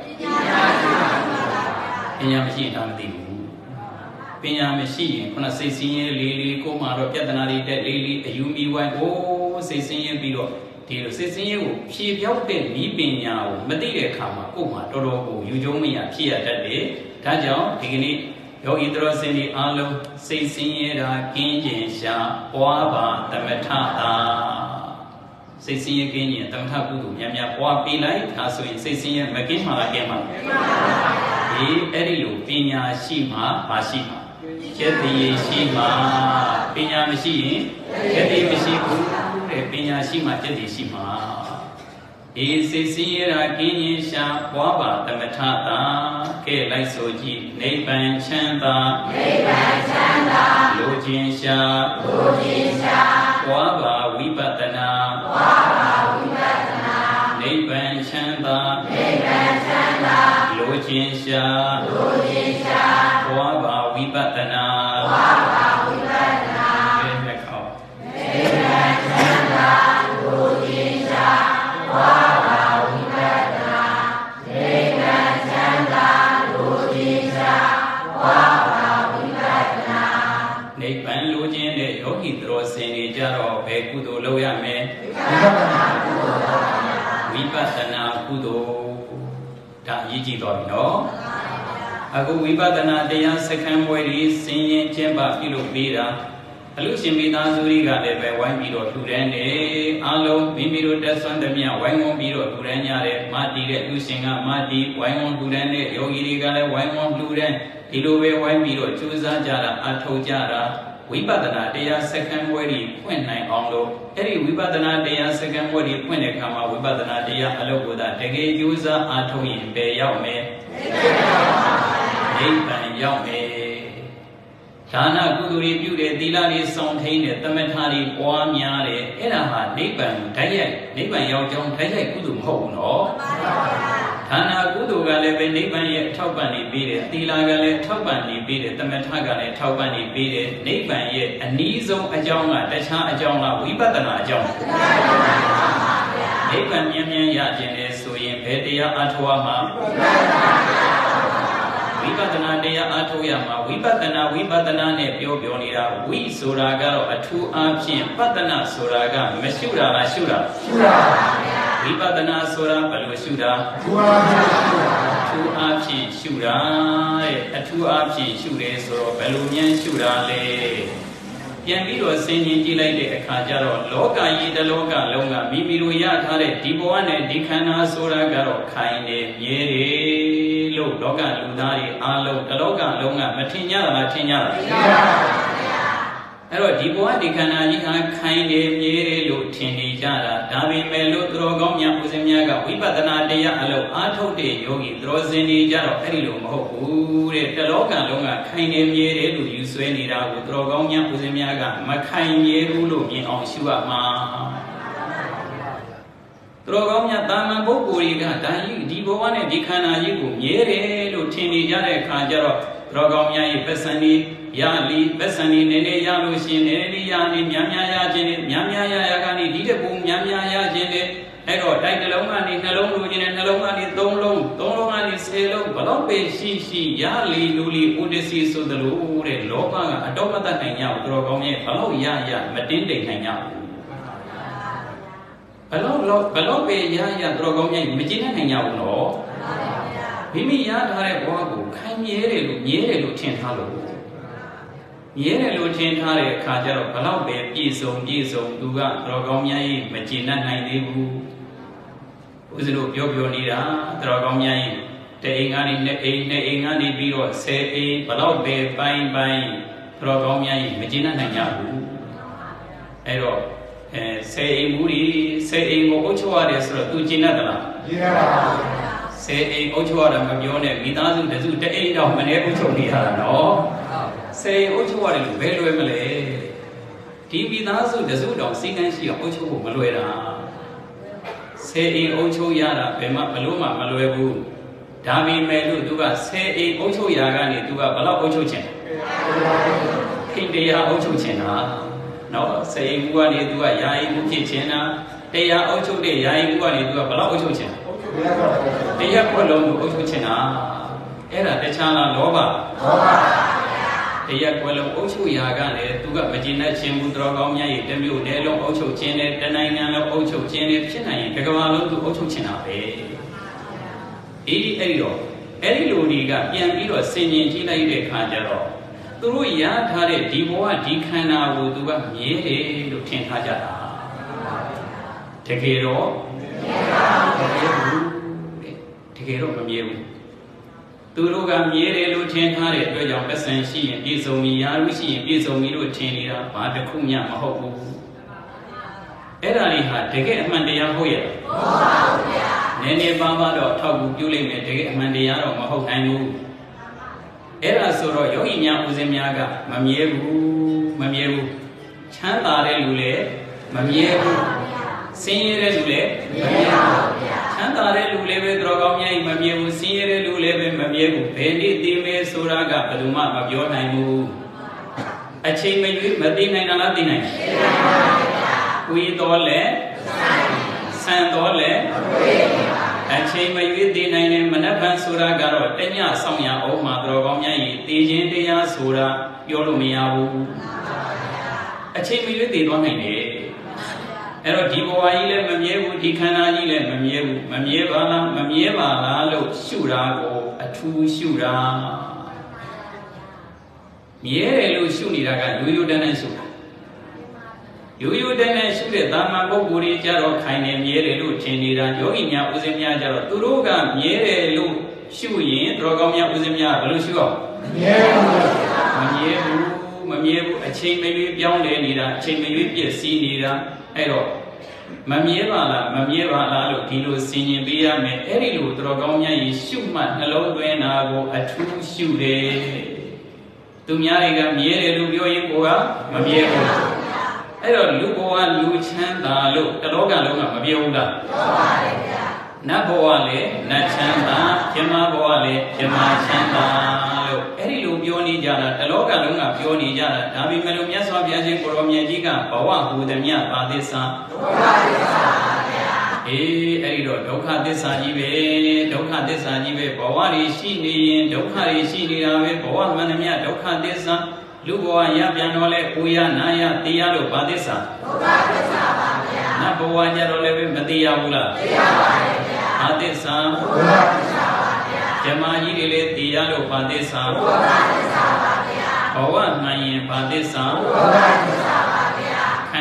ပညာမရှိရင်ဒါမသိဘူးပညာမရှိရင်ခုနစိတ်ဆင်းရဲလေးလေးကိုမှတော့ပြဿနာတွေတက်လေးလေးအယူမီဝိုင်းကိုစိတ်ဆင်းရဲပြီးတော့ဒီလိုစိတ်ဆင်းရဲကိုဖြေပြောက်တဲ့ဤပညာကိုမသိတဲ့အခါမှာကိုယ်မှာတော်တော်ကိုယူကျုံမရဖြစ်ရတတ်တယ်။ဒါကြောင့်ဒီကနေ့ယောဂီတော်စင်ဒီအားလုံးစိတ်ဆင်းရဲတာကင်းကျင်ရှာပွားပါတမထတာစိတ်ဆင်းရဲကင်းကျင်တမထကုသိုလ်များများပွားပေးလိုက်ဒါဆိုရင်စိတ်ဆင်းရဲမကင်းမှာလားကင်းမှာဒီအဲ့ဒီလိုပညာရှိမှမရှိမှာကျက်တည်ရှိမှပညာမရှိရင်ကျက်တည်မရှိဘူးတဲ့ပညာရှိမှကျက်တည်ရှိမှအေးစိတ်ဆင်းရဲတာကင်းရင်ရှာပွားပါတမထတာကဲလိုက်ဆိုကြည့်နိဗ္ဗာန်ချမ်းသာနိဗ္ဗာန်ချမ်းသာလိုခြင်းရှာလိုခြင်းရှာပွားပါဝိပဿနာပွားပါဝိပဿနာနိဗ္ဗာန်ချမ်းသာနိဗ္ဗာန်ချမ်းသာလိုခြင်းရှာလိုခြင်းရှာပွားပါဝိပဿနာပွားပါဝိပဿနာကဲလက်ခေါ်နိဗ္ဗာန်ချမ်းသာလိုခြင်းရှာပွားပါဝိပဿနာနိဗ္ဗာန်ချမ်းသာလိုခြင်းရှာပွားပါဝိပဿနာနိဗ္ဗာန်လိုခြင်းနဲ့ယောဂီတော်စင်တွေကြတော့ဘယ်ကုသိုလ်လုပ်ရမလဲဝိပဿနာကုသိုလ်ဒါအရေးကြီးသွားပြီနော်အခုဝိပဿနာတရားစခန်းပွဲကြီးစင်ရင်ကျင့်ပပြုလုပ်ပေးတာအလူရှင်မိသားစုတွေကလည်းပဲဝိုင်းပြီးတော့ထူတန်းတယ်အားလုံးမိမိတို့တက်ဆွမ်းသမျှဝိုင်းဝန်းပြီးတော့ထူတန်းကြတယ်မာတီတဲ့လူရှင်ကမာတီဝိုင်းဝန်းထူတန်းတဲ့ယောဂီတွေကလည်းဝိုင်းဝန်းထူတန်းဒီလိုပဲဝိုင်းပြီးတော့ကြိုးစားကြတာအထောက်ကြတာဝိပဿနာတရားစခန်းပွဲကြီးဖွင့်နိုင်အောင်လို့အဲ့ဒီဝိပဿနာတရားစခန်းပွဲကြီးဖွင့်တဲ့အခါမှာဝိပဿနာတရားအလုပ်ကိုသာတကယ်ကြိုးစားအားထုတ်ရင်ပဲရောက်မယ်နိဗ္ဗာန်ရောက်မယ်ဒါနကုသိုလ်တွေပြုတယ်သီလတွေဆောင်ထိန်တယ်သမထတွေပွားများတယ်အဲ့ဒါဟာနိဗ္ဗာန်ဓာတ်ရိုက်နိဗ္ဗာန်ရောက်ကြောင်းဓာတ်ရိုက်ကုသိုလ်မဟုတ်ဘူးနော်ဒါနကုသိုလ်ကလည်းပဲနိဗ္ဗာန်ရဲ့အထောက်ပံ့နေပေးတယ်သီလကလည်းထောက်ပံ့နေပေးတယ်သမထကလည်းထောက်ပံ့နေပေးတယ်နိဗ္ဗာန်ရဲ့အနည်းဆုံးအကြောင်းကတခြားအကြောင်းလားဝိပဿနာအကြောင်းနိဗ္ဗာန်မြင်မြင်ရခြင်းလေဆိုရင်ဘယ်တရားအထောက်အမှာဝိပဿနာတရားအားထုတ်ရမှာဝိပဿနာဝိပဿနာနဲ့ပြောပြောနေတာဝိဆိုတာကတော့အထူးအားဖြင့်ပဿနာဆိုတာကမရှုတာလားရှုတာရှုတာပါဗျာဝိပဿနာဆိုတာဘယ်လိုရှုတာအထူးအားဖြင့်ရှုတာတဲ့အထူးအားဖြင့်ရှုတယ်ဆိုတော့ဘယ်လိုများရှုတာလဲပြန်ပြီးတော့ဆင်ခြင်ကြည့်လိုက်တဲ့အခါကျတော့လောကကြီးတစ်လောကလုံးကမိမိတို့ရထားတဲ့ဒီဘဝနဲ့ဒီခန္ဓာဆိုတာကတော့ခိုင်နေမြဲတယ်လို့လောကလူသားတွေအားလုံးတလောကလုံးကမထင်ကြလားထင်ကြလားအဲ့တော့ဒီဘဝဒီခန္ဓာကြီးဟာခိုင်နေမြေးတယ်လို့ထင်နေကြတာဒါပေမဲ့လို့သူတော်ကောင်းများဦးဇင်းများကဝိပဿနာတရားအလုံးအားထုတ်တဲ့ယောဂီသူတော်စင်တွေကြတော့အဲ့ဒီလိုမဟုတ်ဘူးတဲ့တလောကလုံးကခိုင်နေမြေးတယ်လို့ယူဆွဲနေတာကိုသူတော်ကောင်းများဦးဇင်းများကမခိုင်မြေးဘူးလို့မြင်အောင်ရှုရမှာသူတော်ကောင်းများတာမန်ပုဂ္ဂိုလ်တွေကဒါကြီးဒီဘဝနဲ့ဒီခန္ဓာကြီးကိုမြဲတယ်လို့ထင်နေကြတဲ့အခါကျတော့သူတော်ကောင်းများရဲ့ပစ္စံဒီရလီပစ္စံဒီနေနေရလို့ရှင်နေနေရနေများများရခြင်းနဲ့များများရရကနေဒီတပူများများရခြင်းနဲ့အဲ့တော့တိုက်တစ်လုံးကနေနှလုံးလိုခြင်းနဲ့နှလုံးကနေသုံးလုံးသုံးလုံးကနေဆယ်လုံးဘလောက်ပဲရှိရှိရလီလူလီဥဒစီဆိုသလိုတဲ့လောဘကအတော့မတတ်နိုင်ကြဘူးသူတော်ကောင်းရဲ့ဘလောက်ရရမတင်းတိမ်နိုင်ကြဘူးဘလောက်ဘလောက်ပဲရရသူတော်ကောင်းရဲ့မကျင်းနိုင်ကြဘူးနော်မိမိရထားတဲ့ဘဝကိုခိုင်မြဲတယ်လို့မြဲတယ်လို့ထင်ထားလို့မြဲတယ်လို့ထင်ထားတဲ့အခါကျတော့ဘလောက်ပဲပြည့်စုံပြည့်စုံသူကတော်ကောင်းများကြီးမကျင့်နိုင်သေးဘူးဦးဇင်းတို့ပြောပြောနေတာတော်ကောင်းများကြီးတအိမ်ကနေနှစ်အိမ်နှစ်အိမ်ကနေပြီးတော့ဆယ်အိမ်ဘလောက်ပဲပိုင်းပိုင်းတော်ကောင်းများကြီးမကျင့်နိုင်ကြဘူးအဲ့တော့အဲဆယ်အိမ်မူကြီးဆယ်အိမ်ကိုအုပ်ချုပ်ရတယ်ဆိုတော့သူကျင့်တတ်သလားကျင့်တတ်ပါဘူးဆယ်အိမ်အုပ်ချုပ်ရတာမပြောနဲ့မိသားစုတစုတအိမ်တော့မနေအုပ်ချုပ်နေရတာနော်ဆယ်အုပ်ချုပ်ရတယ်လို့ဘယ်လွယ်မလဲဒီမိသားစုတစုတောင်စိတ်နှမ်းရှိအောင်အုပ်ချုပ်ဖို့မလွယ်တာဆယ်အိမ်အုပ်ချုပ်ရတာဘယ်မှဘလို့မှမလွယ်ဘူးဒါပေမဲ့လို့သူကဆယ်အိမ်အုပ်ချုပ်ရာကနေသူကဘလောက်အုပ်ချုပ်ချင်ခိတရားအုပ်ချုပ်ချင်တာနော်ဆယ်အိမ်ကူကနေသူကယာယီမှုဖြစ်ချင်တာတရားအုပ်ချုပ်တဲ့ယာယီကူကနေသူကဘလောက်အုပ်ချုပ်ချင်တရားခွက်လုံးကိုအုပ်ချုပ်ချင်တာအဲ့ဒါတခြားလားလောဘလောဘတရားကွယ်လုံးအုပ်ချုပ်ရာကလည်းသူကမကျင်တဲ့ချင်းဘူးတော်ကောင်းများရဲ့တမျိုးတည်းလုံးအုပ်ချုပ်ခြင်းနဲ့တနိုင်ငံလုံးအုပ်ချုပ်ခြင်းနဲ့ဖြစ်နိုင်ရင်တစ်ကမ္ဘာလုံးသူအုပ်ချုပ်ခြင်းတာပဲအေးအဲ့ဒီတော့အဲ့ဒီလူတွေကပြန်ပြီးတော့ဆင်ញင်ကြည့်လိုက်တဲ့အခါကျတော့သူတို့ရထားတဲ့ဒီဘဝဒီခန္ဓာကိုသူကမြဲတယ်လို့ထင်ထားကြတာတကယ်တော့မမြဲဘူးတကယ်တော့မမြဲဘူးသူတို့ကမြဲတယ်လို့ထင်ထားတဲ့အတွက်ကြောင့်ပစ္စံရှိရင်ပြည့်စုံပြီရာလူရှိရင်ပြည့်စုံပြီလို့ထင်နေတာဘာတစ်ခုမှမဟုတ်ဘူးအဲ့ဒါလေးဟာတကယ်အမှန်တရားဟုတ်ရဲ့မဟုတ်ပါဘူးဗျာနည်းနည်းပါးပါးတော့ထောက်ကူပြုလိုက်မယ်တကယ်အမှန်တရားတော့မဟုတ်နိုင်ဘူးအဲ့ဒါဆိုတော့ယောဂီများဦးဇင်းများကမမြဲဘူးမမြဲဘူးချမ်းသာတဲ့လူလည်းမမြဲဘူးဆင်းရဲတဲ့လူလည်းမမြဲဘူးချမ်းသာတဲ့လူလည်းပဲတော်ကောင်းများကြီးမမြဲဘူးဆင်းရဲတဲ့လူလည်းပဲမမြဲဘူးဘယ်နည်းသိမဲဆိုတာကဘယ်သူမှမပြောနိုင်ဘူးအချိန်မရွေးမသိနိုင်တာလားသိနိုင်တယ်ဝီတော်လည်းဆန်တော်လည်းအချိန်မရွေးသိနိုင်တယ်မနက်ဖြန်ဆိုတာကတော့တညဆောင်ရအောင်မှာတော်ကောင်းများကြီးသိခြင်းတရားဆိုတာပြောလို့မရဘူးအချိန်မရွေးသိသွားနိုင်တယ်အဲ့တော့ဒီဘဝကြီးလည်းမမြဲဘူးဒီခန္ဓာကြီးလည်းမမြဲဘူးမမြဲပါလားမမြဲပါလားလို့ရှုတာကိုအထူးရှုတာမြဲတယ်လို့ရှုနေတာကရိုးရိုးတန်းတန်းရှုတာရိုးရိုးတန်းတန်းရှုတဲ့သာမန်ပုဂ္ဂိုလ်တွေကြတော့ခိုင်နေမြဲတယ်လို့ထင်နေတာယောဂီများဦးဇင်းများကြတော့သူတို့ကမြဲတယ်လို့ရှုရင်တော်ကောင်းများဦးဇင်းများဘယ်လိုရှုအောင်မမြဲဘူးမမြဲဘူးမမြဲဘူးအချိန်မရွေးပြောင်းလဲနေတာအချိန်မရွေးပြည့်စည်နေတာအဲ့တော့မမြဲပါလားမမြဲပါလားလို့ဒီလိုဆင်ញင်ပေးရမယ်အဲ့ဒီလိုတော်ကောင်းများကြီးရှုမှတ်နှလုံးသွင်းတာကိုအထူးရှုတယ်သူများတွေကမြဲတယ်လို့ပြောရင်ကိုကမမြဲဘူးအဲ့တော့လူဘဝလူချမ်းသာလို့တလောကလုံးကမပြောဘူးလားပြောပါတယ်ဗျာနတ်ဘဝလည်းနတ်ချမ်းသာပြမဘဝလည်းပြမချမ်းသာလို့အဲ့ဒီလိုပြောနေကြတာတလောကလုံးကပြောနေကြတာဒါပေမဲ့လို့မြတ်စွာဘုရားရှင်ကိုရောမြတ်ကြီးကဘဝဟူသည်မြတ်ပါသစ္စာဒုက္ခသစ္စာပါဗျာအေးအဲ့ဒီတော့ဒုက္ခသစ္စာကြီးပဲဒုက္ခသစ္စာကြီးပဲဘဝတွေရှိနေရင်ဒုက္ခတွေရှိနေတာပဲဘဝမှန်သမျှဒုက္ခသစ္စာလူဘဝရပြန်တော့လဲကိုရနာရတရားလို့ဘာသစ္စာဒုက္ခသစ္စာပါဗျာနတ်ဘဝကြတော့လည်းမသိရဘူးလားသိရပါတယ်ဗျာဘာသစ္စာဒုက္ခသစ္စာပါဗျာဓမ္မကြီးတွေလည်းသိရလို့ဘာသစ္စာဒုက္ခသစ္စာပါဗျာဘဝမှန်ရင်ဘာသစ္စာဒုက္ခသစ္စာပါဗျာခ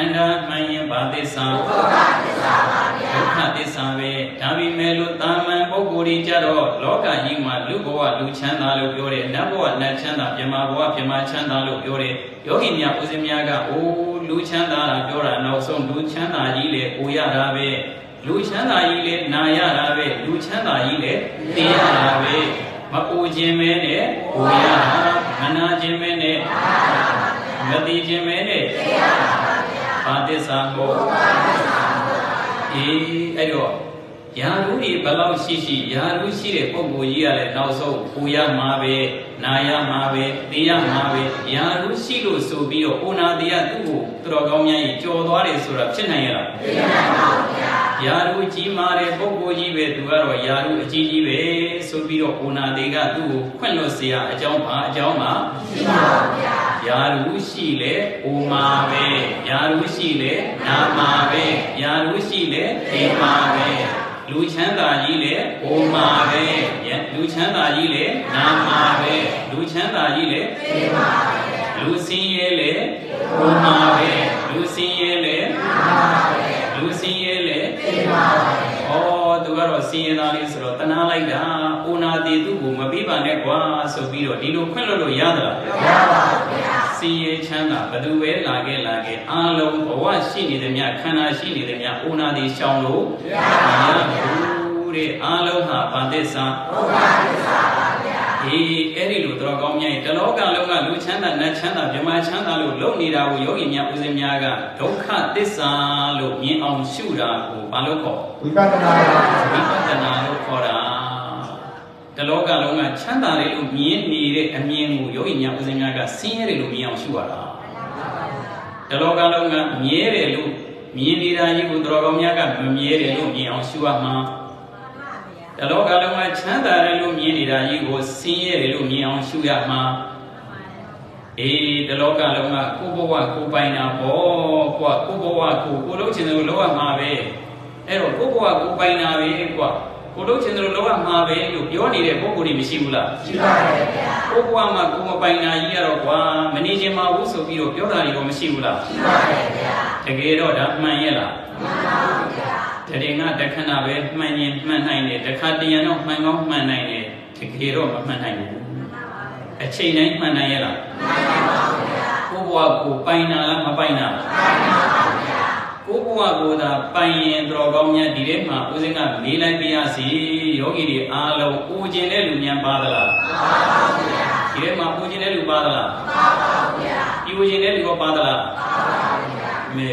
န္ဓာမှန်ရင်ဘာသစ္စာဒုက္ခသစ္စာပဲဒါပေမဲ့လို့တာမန်ပုဂ္ဂိုလ်ကြီးကြတော့လောကကြီးမှာလူဘဝလူချမ်းသာလို့ပြောတယ်နတ်ဘဝနတ်ချမ်းသာပြမဘဝပြမချမ်းသာလို့ပြောတယ်ယောဂီများဦးဇင်းများကအိုးလူချမ်းသာတာပြောတာနောက်ဆုံးလူချမ်းသာကြီးလေကိုရတာပဲလူချမ်းသာကြီးလေနာရတာပဲလူချမ်းသာကြီးလေသိရတာပဲမပူခြင်းမဲနဲ့ကိုရတာမနာခြင်းမဲနဲ့မသိခြင်းမဲနဲ့ဘာသစ္စာကိုအေးအဲ့တော့ယာရုတွေဘယ်လောက်ရှိရှိယာရုရှိတဲ့ပုဂ္ဂိုလ်ကြီးကလည်းနောက်ဆုံးပူရမှာပဲနာရမှာပဲသိရမှာပဲယာရုရှိလို့ဆိုပြီးတော့ဩနာတရားသူ့ကိုသူတော်ကောင်းများကြီးကြော်သွားတယ်ဆိုတာဖြစ်နိုင်ရလားဖြစ်နိုင်ပါဘူးဗျာယာရုကြီးမာတဲ့ပုဂ္ဂိုလ်ကြီးပဲသူကတော့ယာရုအကြီးကြီးပဲဆိုပြီးတော့ဩနာတေကသူ့ကိုခွင့်လွတ်เสียအကြောင်းပါအကြောင်းပါရှိပါဘူးဗျာယာရုရှိလေဩမာပဲယာရုရှိလေနာမာပဲယာရုရှိလေဒေမာပဲလူချမ်းသာကြီးလေဩမာပဲလူချမ်းသာကြီးလေနာမာပဲလူချမ်းသာကြီးလေဒေမာပဲလူစင်းရဲလေဩမာပဲလူစင်းရဲလေနာမာပဲလူစင်းရဲလေဒေမာပဲဩသူကတော့စင်းရဲသားလေးဆိုတော့တနာလိုက်တာဩနာတိသူ့ကိုမပြီးပါနဲ့ကွာဆိုပြီးတော့ဒီလိုခွင့်လွှတ်လို့ရသလားမရပါဘူးဗျာစင်းရဲချမ်းသာဘယ်သူပဲလာခဲ့လာခဲ့အားလုံးဘဝရှိနေသည်များခန္ဓာရှိနေသည်များဩနာတိရှောင်လို့မရဘူးတဲ့အားလုံးဟာဘာသစ္စာဒုက္ခသစ္စာပါဗျာအေးအဲ့ဒီလိုတော်ကောင်းများတလောကလုံးကလူချမ်းသာနတ်ချမ်းသာမြမချမ်းသာလို့လုပ်နေတာကိုယောဂီများဦးဇင်းများကဒုက္ခသစ္စာလို့မြင်အောင်ရှုတာကိုဘာလို့ခေါ်ဝိပဿနာဝိပဿနာလို့ခေါ်တာတလောကလုံးကချမ်းသာတယ်လို့မြင်နေတဲ့အမြင်ကိုယောဂီများဦးဇင်းများကဆင်းရဲတယ်လို့မြင်အောင်ရှုရတာတလောကလုံးကမြဲတယ်လို့မြင်နေတာကြီးကိုတော်ကောင်းများကမမြဲတယ်လို့မြင်အောင်ရှုရမှာတလောကလုံးကချမ်းသာတယ်လို့မြင်နေတာကြီးကိုဆင်းရဲတယ်လို့မြင်အောင်ရှုရမှာအေးတလောကလုံးကကိုဘဝကိုပိုင်တာပေါ့ကွာကိုဘဝကိုကိုလုံးချင်တယ်လို့လုပ်ရမှာပဲအဲ့တော့ကိုဘဝကိုပိုင်တာပဲကွာကိုလုံးချင်တယ်လို့လုပ်ရမှာပဲလို့ပြောနေတဲ့ပုဂ္ဂိုလ်တွေမရှိဘူးလားရှိပါတယ်ဗျာကိုဘဝမှာကိုမပိုင်တာကြီးရတော့ကွာမနေချင်ပါဘူးဆိုပြီးတော့ပြောတာတွေတော့မရှိဘူးလားရှိပါတယ်ဗျာတကယ်တော့ဒါမှန်ရဲ့လားမှန်ပါဘူးဗျာတကယ်ကတခဏပဲမှန်ရင်မှန်နိုင်တယ်တခါတရံတော့မှန်ကောင်းမှန်နိုင်တယ်တကယ်တော့မမှန်နိုင်ဘူးအချိန်တိုင်းမှန်နိုင်ရဲ့လားမှန်ပါဘူးဗျာကိုဘဝကိုပိုင်တာလားမပိုင်တာလားပိုင်ပါဘူးဗျာကိုဘဝကိုသာပိုင်ရင်တော်ကောင်းများဒီထဲမှာဦးစင်းကမေးလိုက်ပြရစီယောဂီတွေအားလုံးပူကျင်တဲ့လူများပါသလားပါပါဘူးဗျာဒီထဲမှာပူကျင်တဲ့လူပါသလားပါပါဘူးဗျာပြူကျင်တဲ့လူရောပါသလားပါပါဘူးဗျာမဲ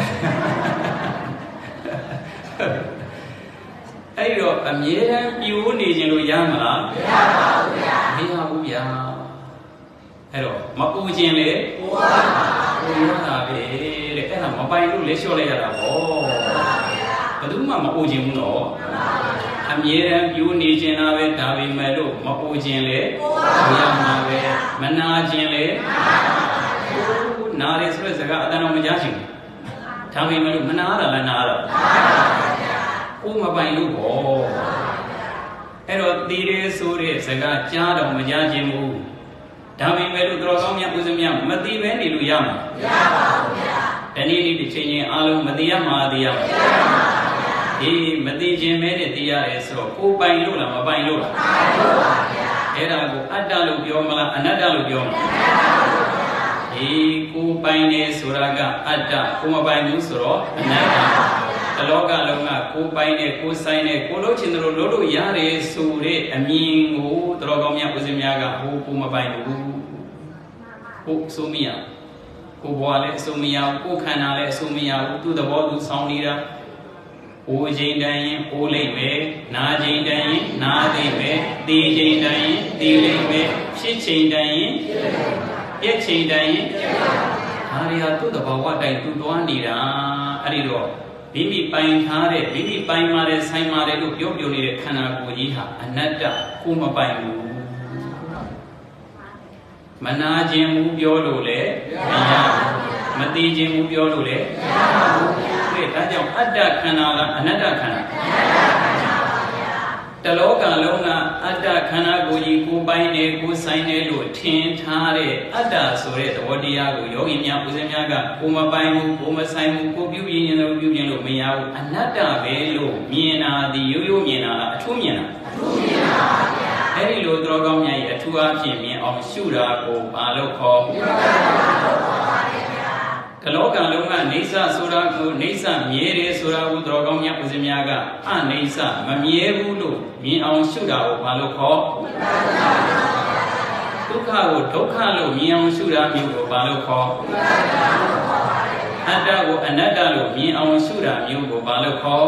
အဲ့တော့အမြဲတမ်းပြိုးနေခြင်းလို့ရမလားမရပါဘူးဗျာမရဘူးဗျာအဲ့တော့မပူခြင်းလေပူရပါပူရတာပဲတဲ့အဲ့ဒါမပိုင်လို့လေလျှော့လိုက်ရတာပေါ့ဘယ်သူမှမပူခြင်းဘူးနော်အမြဲတမ်းပြိုးနေခြင်းလားပဲဒါပေမဲ့လို့မပူခြင်းလေပူရမှာပဲမနာခြင်းလေနာတယ်ဆိုတဲ့စကားအတန်တော်မကြားချင်ဘူးဒါပေမဲ့လို့မနာတာလည်းနာတာကိုမပိုင်လို့ပေါ့အဲ့တော့တည်တယ်ဆိုတဲ့စကားကြားတော့မကြားခြင်းဘူးဒါပေမဲ့လို့တော်ကောင်းများဦးဇင်းများမသိပဲနေလို့ရမှာမရပါဘူးဗျာဒီနေ့ဒီတစ်ချိန်ချင်းအားလုံးမသိရမှာသိရမှာမရပါဘူးဗျာအေးမသိခြင်းပဲနဲ့သိရတယ်ဆိုတော့ကိုပိုင်လို့လားမပိုင်လို့လားပိုင်လို့ပါဗျာအဲ့ဒါကိုအတ္တလို့ပြောမလားအနတ္တလို့ပြောမလားအနတ္တပါဗျာအေးကိုပိုင်နေဆိုတာကအတ္တကိုမပိုင်ဘူးဆိုတော့အနတ္တတလောကလုံးကကိုပိုင်နဲ့ကိုဆိုင်နဲ့ကိုလို့ချင်တယ်လို့လို့လို့ရတယ်ဆိုတဲ့အမြင်ကိုတော်ကောင်းများဦးဇင်းများကဟိုကိုမပိုင်ဘူးကိုဆိုမရကိုဘွားလည်းအဆိုမရဘူးကိုခန္ဓာလည်းအဆိုမရဘူးသူ့သဘောသူဆောင်းနေတာအိုးချိန်တိုင်းရင်အိုးလိုက်ပဲနားချိန်တိုင်းရင်နားသိပဲသိချိန်တိုင်းရင်သိလိုက်ပဲဖြစ်ချိန်တိုင်းရင်ပြည့်ချိန်တိုင်းရင်ဒါတွေဟာသူ့သဘောဝတိုင်းသူသွားနေတာအဲ့ဒီတော့မိမိပိုင်ထားတဲ့မိမိပိုင်မာတဲ့ဆိုင်မာတဲ့လို့ပြောပြောနေတဲ့ခန္ဓာကိုယ်ကြီးဟာအနတ္တကိုမပိုင်ဘူးမနာခြင်းမူပြောလို့လည်းမရဘူးမသိခြင်းမူပြောလို့လည်းမရဘူးဒါကြောင့်အတ္တခန္ဓာလားအနတ္တခန္ဓာအနတ္တခန္ဓာပါဗျာတလောကလုံးကအတ္တခန္ဓာကိုယ်ကြီးကိုယ်ပိုင်နေကိုယ်ဆိုင်နေလို့ထင်ထားတဲ့အတ္တဆိုတဲ့သဘောတရားကိုယောဂီများဦးဇင်းများကကိုယ်မပိုင်ဘူးကိုယ်မဆိုင်ဘူးကိုယ်ပြုပြင်းရင်လည်းပြုပြင်းလို့မရဘူးအနတ္တပဲလို့မြင်တာဒီရိုးရိုးမြင်တာလားအထူးမြင်တာအထူးမြင်တာပါဗျာအဲ့ဒီလိုတော်ကောင်းများကြီးအထူးအဖြစ်မြင်အောင်ရှုတာကိုဘာလို့ခေါ်ကလောကလုံးကနေဆဆိုတာကိုနေဆမြဲတယ်ဆိုတာကိုတော်ကောင်းများဦးဇင်းများကအနေဆမမြဲဘူးလို့မြင်အောင်ရှုတာကိုဘာလို့ခေါ်ဒုက္ခကိုဒုက္ခလို့မြင်အောင်ရှုတာမျိုးကိုဘာလို့ခေါ်အတ္တကိုအနတ္တလို့မြင်အောင်ရှုတာမျိုးကိုဘာလို့ခေါ်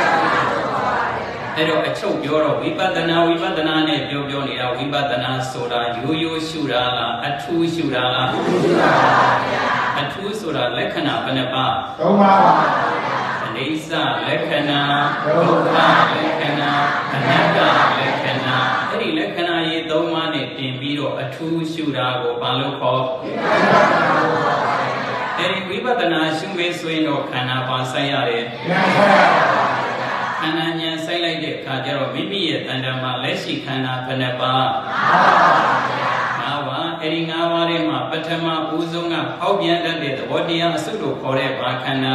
အဲ့တော့အချုပ်ပြောတော့ဝိပဿနာဝိပဿနာနဲ့ပြောပြောနေတာဝိပဿနာဆိုတာရိုးရိုးရှုတာလားအထူးရှုတာလားအထူးရှုတာပါဗျာအထူးဆိုတာလက္ခဏာဘယ်နှပါးသုံးပါးပါအိဋ္ဌလက္ခဏာဒုက္ခလက္ခဏာအနတ္တလက္ခဏာအဲ့ဒီလက္ခဏာရေးသုံးပါးနဲ့တင်ပြီးတော့အထူးရှုတာကိုဘာလို့ခေါ်အဲ့ဒီဝိပဿနာရှုမေးဆိုရင်တော့ခန္ဓာပါဆိုင်ရတယ်ခန္ဓာဉာဏ်ဆိုင်လိုက်တဲ့အခါကျတော့မိမိရဲ့တဏ္ဍာမှာလက်ရှိခန္ဓာဘယ်နှပါးငါးပါးအဲ့ဒီငါးပါးထဲမှာပထမဦးဆုံးကဖောက်ပြန်တတ်တဲ့သဘောတရားအစုလို့ခေါ်တဲ့ဘာခန္ဓာ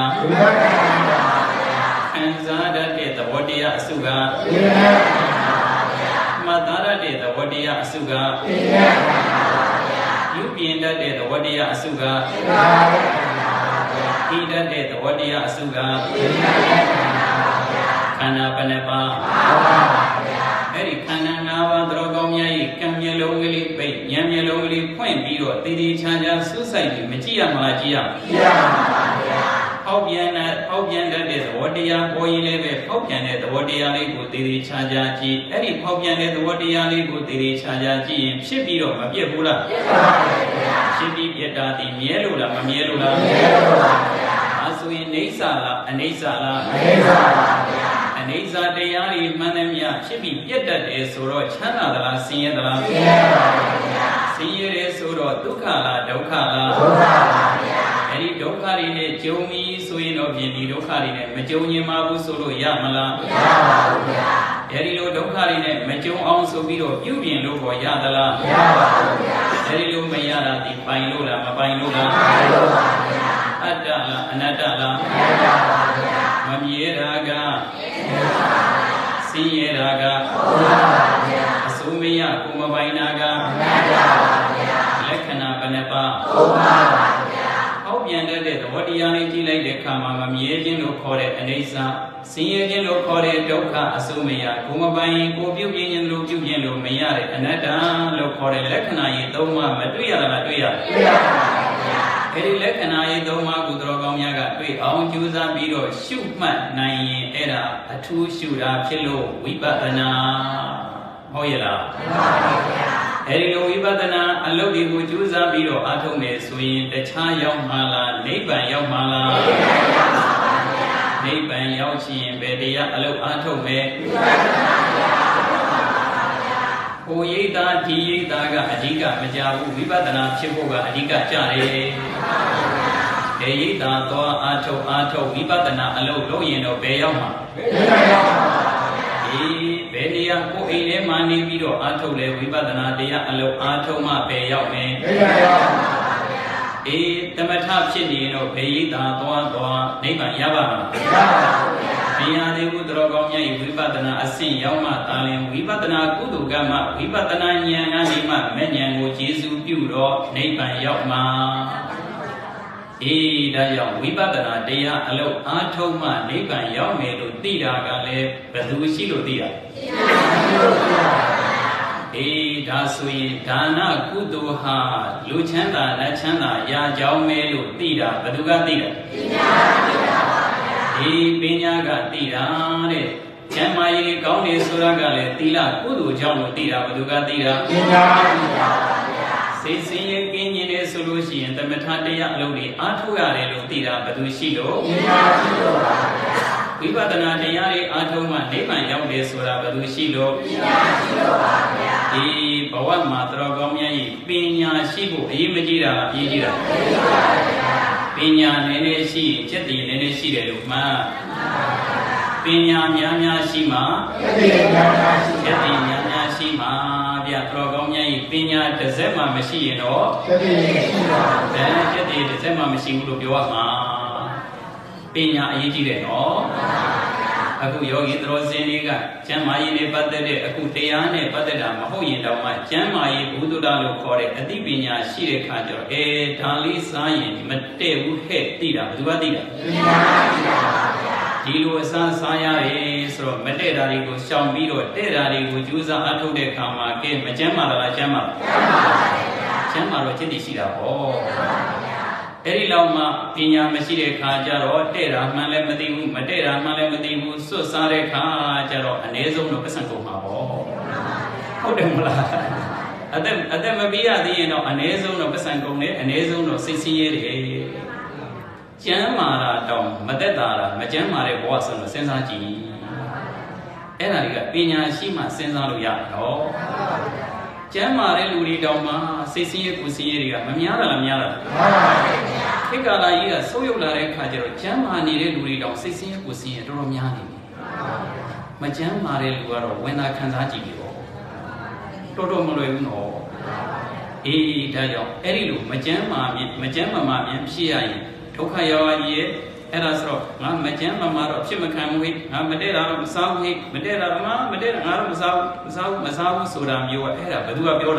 ခံစားတတ်တဲ့သဘောတရားအစုကမှတ်သားတတ်တဲ့သဘောတရားအစုကပြုပြင်တတ်တဲ့သဘောတရားအစုကဤတတ်တဲ့သဘောတရားအစုကခန္ဓာဘယ်နှပါးအဲ့ဒီခန္ဓာ၅ပါးတော်ကောင်းများ၏ကံမျက်လုံးကလေးပိတ်ဉာဏ်မျက်လုံးကလေးဖွင့်ပြီးတော့တည်တည်ချာချာစူးစိုက်ပြီးမကြည့်ရမလားကြည့်ရကြည့်ရပါဗျာဟောက်ပြန်တဲ့ဟောက်ပြန်တတ်တဲ့သဘောတရားပေါ်ရင်လည်းပဲဟောက်ပြန်တဲ့သဘောတရားလေးကိုတည်တည်ချာချာကြည့်အဲ့ဒီဟောက်ပြန်တဲ့သဘောတရားလေးကိုတည်တည်ချာချာကြည့်ရင်ဖြစ်ပြီးတော့မပြတ်ဘူးလားပြတ်ပါဗျာဖြစ်ပြီးပြတ်တာဒီမြဲလို့လားမမြဲလို့လားမြဲလို့ပါဗျာအဲဆိုရင်အိဋ္ဌလားအနိစ္စလားအနိစ္စပါဗျာအိဋ္ဌတရားတွေမှန်တယ်မြဖြစ်ပြီးပြတ်တတ်တယ်ဆိုတော့ချမ်းသာသလားဆင်းရဲသလားဆင်းရဲပါဗျာဆင်းရဲတယ်ဆိုတော့ဒုက္ခလားဒုက္ခလားဒုက္ခပါဗျာအဲ့ဒီဒုက္ခတွေနဲ့ကြုံပြီးဆိုရင်တော့ပြင်ဒီဒုက္ခတွေနဲ့မကြုံញင်ပါဘူးဆိုလို့ရမလားမရပါဘူးဗျာအဲ့ဒီလိုဒုက္ခတွေနဲ့မကြုံအောင်ဆိုပြီးတော့ပြုပြင်လို့ပေါ်ရသလားမရပါဘူးဗျာအဲ့ဒီလိုမရတာဒီပိုင်လို့လားမပိုင်လို့လားပိုင်လို့ပါဗျာအတ္တလားအနတ္တလားအနတ္တပါဗျာမမြဲတာကဆင်းရဲတာကအစိုးမရကိုမပိုင်တာကလက္ခဏာဘယ်နှပါးဟောက်ပြန်တတ်တဲ့သဘောတရားလေးကြည့်လိုက်တဲ့အခါမှာမမြဲခြင်းလို့ခေါ်တဲ့အိဋ္ဌဆင်းရဲခြင်းလို့ခေါ်တဲ့ဒုက္ခအစိုးမရကိုမပိုင်ကိုပြုပြင်းခြင်းလို့ပြုပြင်းလို့မရတဲ့အနတ္တလို့ခေါ်တဲ့လက္ခဏာကြီးသုံးပါးမတွေ့ရလားတွေ့ရတွေ့ရပါဘူးအဲ့ဒီလက္ခဏာရေးသုံးပါးကိုတော်ကောင်းများကတွေ့အောင်ကြိုးစားပြီးတော့ရှုမှတ်နိုင်ရင်အဲ့ဒါအထူးရှုတာဖြစ်လို့ဝိပဿနာဟုတ်ရဲ့လားမှန်ပါဗျာအဲ့ဒီလိုဝိပဿနာအလုပ်တွေကိုကြိုးစားပြီးတော့အားထုတ်နေဆိုရင်တခြားရောက်မှာလားနိဗ္ဗာန်ရောက်မှာလားနိဗ္ဗာန်ရောက်ချင်ဘယ်တရားအလုပ်အားထုတ်မယ်ဝိပဿနာဟိုရိတ်တာဒီရိတ်တာကအဓိကမကြဘူးဝိပဿနာဖြစ်ဖို့ကအဓိကကြတယ်။ဒီရိတ်တာသွားအာထုတ်အာထုတ်ဝိပဿနာအလုပ်လုပ်ရင်တော့ဘယ်ရောက်မှာဘယ်ရောက်မှာဒီဘယ်နေရာကိုအိမ်ထဲမှာနေပြီးတော့အာထုတ်လဲဝိပဿနာတရားအလုပ်အာထုတ်မှဘယ်ရောက်မယ်ဘယ်ရောက်မှာအေးတမထဖြစ်နေရင်တော့ဘယ်ရိတ်တာသွားသွားနိဗ္ဗာန်ရပါမှာမရပါဘူးဗျာ။ဘုရားသေးဘူးတော်ကောင်းမြတ်၏ဝိပဿနာအဆင့်ရောက်မှသာလင်ဝိပဿနာကုသိုလ်ကမှဝိပဿနာဉာဏ်ကနေမှမဲ့ဉာဏ်ကိုကျေစုပြုတော့နိဗ္ဗာန်ရောက်မှာအေးဒါကြောင့်ဝိပဿနာတရားအလုပ်အားထုတ်မှနိဗ္ဗာန်ရောက်မယ်လို့သိတာကလည်းဘယ်သူရှိလို့သိတာအေးဒါဆိုရင်ဒါနကုသိုလ်ဟာလူချမ်းသာလက်ချမ်းသာရာကြောင်းမဲလို့သိတာဘယ်သူကသိတာပညာသိတာပါဗျာဒီပညာကသိတာတဲ့ကျမ်းမာရေးကောင်းနေဆိုတာကလည်းသီလကုသိုလ်ကြောင့်လို့သိတာဘယ်သူကသိတာပညာသိတာပါဗျာစိတ်ဆင်းရဲကင်းကျင်နေဆိုလို့ရှိရင်သမထတရားအလုပ်တွေအားထုတ်ရတယ်လို့သိတာဘယ်သူရှိလို့ပညာရှိလို့ပါဗျာဝိပဿနာတရားတွေအားထုတ်မှနိဗ္ဗာန်ရောက်တယ်ဆိုတာဘယ်သူရှိလို့ပညာရှိလို့ပါဗျာဒီဘဝမှာတော်ကောင်းမြတ်၏ပညာရှိဖို့အရေးမကြီးတာအရေးကြီးတာပညာနည်းနည်းရှိရင်จิตတည်နည်းနည်းရှိတယ်လို့မှန်ပါဗျာပညာများများရှိမှယတိများများရှိယတိများများရှိမှဗျာတော်ကောင်းများဤပညာတစ်စက်မှမရှိရင်တော့ယတိရှိပါဘူးယတိတစ်စက်မှမရှိဘူးလို့ပြောရမှာပညာအရေးကြီးတယ်နော်အခုယောဂီသရောစင်တွေကကျမ်းမာရေးနဲ့ပတ်သက်တဲ့အခုတရားနဲ့ပတ်သက်တာမဟုတ်ရင်တော့မှကျမ်းမာရေးဘုဒ္ဓတာလို့ခေါ်တဲ့အသိပညာရှိတဲ့ခါကျတော့အဲဒါလေးစားရင်မတည့်ဘူးဟဲ့သိတာဘယ်သူကသိတာပညာသိတာပါဗျာဒီလိုအစားစားရတယ်ဆိုတော့မတည့်တာတွေကိုရှောင်ပြီးတော့တည့်တာတွေကိုကြိုးစားအထုတ်တဲ့ခါမှာကဲမကျမ်းမာလားကျမ်းမာကျမ်းမာပါဗျာကျမ်းမာတော့จิตတိရှိတာဟောအဲ့ဒီလောက်မှပညာမရှိတဲ့ခါကျတော့တဲ့တာမှန်လည်းမသိဘူးမတဲ့တာမှန်လည်းမသိဘူးစွတ်စားတဲ့ခါကျတော့အ ਨੇ ဆုံးတော့ပတ်စံကုန်မှာပေါ့ဟုတ်တယ်မလားအသက်အသက်မပြီးရသေးရင်တော့အ ਨੇ ဆုံးတော့ပတ်စံကုန်တယ်အ ਨੇ ဆုံးတော့စိတ်ဆင်းရဲတယ်ကျမ်းမာတာတောင်မသက်တာလားမကျမ်းမာတဲ့ဘဝဆိုတော့စဉ်းစားကြည့်အဲ့ဒါတွေကပညာရှိမှစဉ်းစားလို့ရတော့ကျမ်းမာတဲ့လူတွေတောင်မှစိတ်ဆင်းရဲကိုယ်ဆင်းရဲတွေကမများတာလားများတာလားများပါဘူးဗျာခေတ်ကာလကြီးကဆိုးရုပ်လာတဲ့အခါကျတော့ကျမ်းမာနေတဲ့လူတွေတောင်စိတ်ဆင်းရဲကိုယ်ဆင်းရဲတော်တော်များနေပြီမကျမ်းမာတဲ့လူကတော့ဝင်သာခံစားကြည့်ပြီပေါ့တော်တော်မလွယ်ဘူးနော်အေးဒါကြောင့်အဲ့ဒီလိုမကျမ်းမာမြင်မကျမ်းမာမှမြင်ဖြစ်ရရင်ဒုက္ခရောက်ရကြီးရဲ့အဲ့ဒါဆိုတော့ငါမကျမ်းမာမှတော့ဖြစ်မခံဘူးဟိငါမတည့်တာတော့မစားဘူးဟိမတည့်တာတော့ငါမတည့်တာငါတော့မစားဘူးမစားဘူးမစားဘူးဆိုတာမျိုးကအဲ့ဒါဘယ်သူကပြောတာ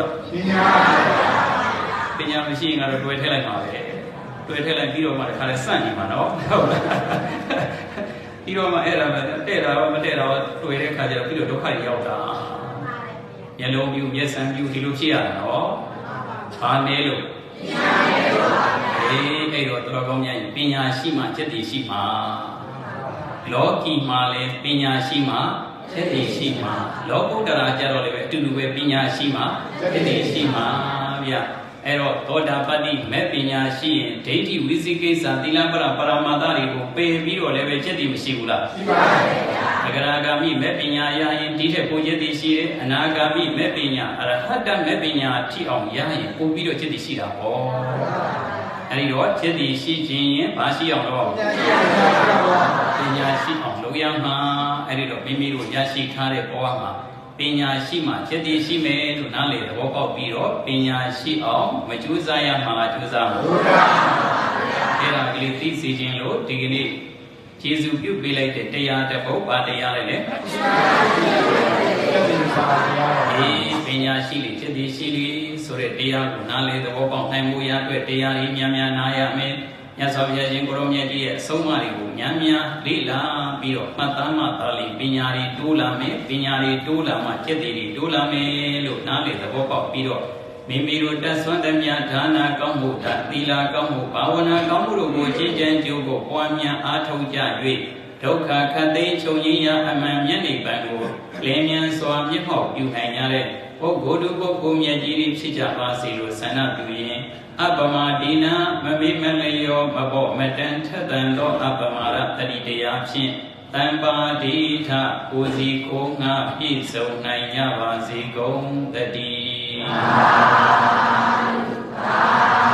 ပညာပညာမရှိရင်ကတော့တွေ့ထဲလိုက်ပါပဲတွေ့ထဲလိုက်ပြီးတော့မှတခါလဲစန့်နေမှာနော်ဟုတ်လားပြီးတော့မှအဲ့ဒါပဲတဲ့တာရောမတဲ့တာရောတွေ့တဲ့ခါကျတော့ပြီးတော့ဒုက္ခတွေရောက်တာမျက်လုံးပြူမျက်စံပြူဒီလိုဖြစ်ရတာနော်ဘာနေလို့ပညာနေလို့ပါအေးအဲ့တော့တော်ကောင်းများရင်ပညာရှိမှจิตတိရှိမှလောကီမှာလည်းပညာရှိမှจิตတိရှိမှလောကုတ္တရာကြတော့လည်းပဲအတူတူပဲပညာရှိမှจิตတိရှိမှဗျအဲ့တော့သောတာပတ္တိမဲ့ပညာရှိရင်ဒိဋ္ဌိဝိသိကိစ္စသီလပရပရမတ္တတွေကိုပယ်ပြီးတော့လည်းပဲจิตတိမရှိဘူးလားရှိပါတယ်ဗျာအဂရဂါမိမဲ့ပညာရရင်ဒီထက်ပိုจิตတိရှိတယ်အနာဂါမိမဲ့ပညာအရဟတမဲ့ပညာထိအောင်ရရင်ပိုပြီးတော့จิตတိရှိတာဟောအဲ့ဒီတော့จิตတိရှိခြင်းရင်ဘာရှိအောင်လုပ်ပညာရှိအောင်လုပ်ရမှာအဲ့ဒီတော့မိမိတို့ရရှိထားတဲ့ဘဝမှာပညာရှိမှจิตတိရှိမယ်လို့နားလေသဘောပေါက်ပြီးတော့ပညာရှိအောင်မကြိုးစားရမှာလားကြိုးစားမှာအဲ့ဒါကလေးသိစေခြင်းလို့ဒီကနေ့ကျေးဇူးပြုပေးလိုက်တဲ့တရားတစ်ပုဒ်ပါတရားလေးလေဒီပညာရှိလေจิตတိရှိလေဆိုတဲ့တရားကိုနားလေသဘောပေါက်နိုင်မှုရအတွက်တရားကြီးများများနားရမယ်မြတ်စွာဘုရားရှင်ကိုရောမြတ်ကြီးရဲ့အဆုံးအမတွေကိုများများလေ့လာပြီးတော့မှတ်သားမှသာလေပညာတွေတိုးလာမယ်ပညာတွေတိုးလာမှจิตတွေတိုးလာမယ်လို့နားလေသဘောပေါက်ပြီးတော့မိမိတို့တတ်ဆွမ်းသမျှဒါနကောင်းမှုဒါသီလကောင်းမှုဘာဝနာကောင်းမှုတို့ကိုကျင့်ကြံကြိုးကိုပွားများအားထုတ်ကြ၍ဒုက္ခခတ်သိမ်းချုပ်ငြိမ်းရာအမှန်မျက်နှိပ်ပံကိုလင်းမြန်စွာမျက်မှောက်ပြုနိုင်ကြတဲ့ပုဂ္ဂိုလ်တို့ပုဂ္ဂိုလ်မြတ်ကြီးဖြစ်ကြပါစေလို့ဆန္ဒပြုရင်အပမဒီနာမမေမလျောမဘောမတန်ထက်တန်သောအပမရတတိတရားဖြင့်တံပါတိထကိုစီကိုငါပြည့်စုံနိုင်ကြပါစေကုန်တည်း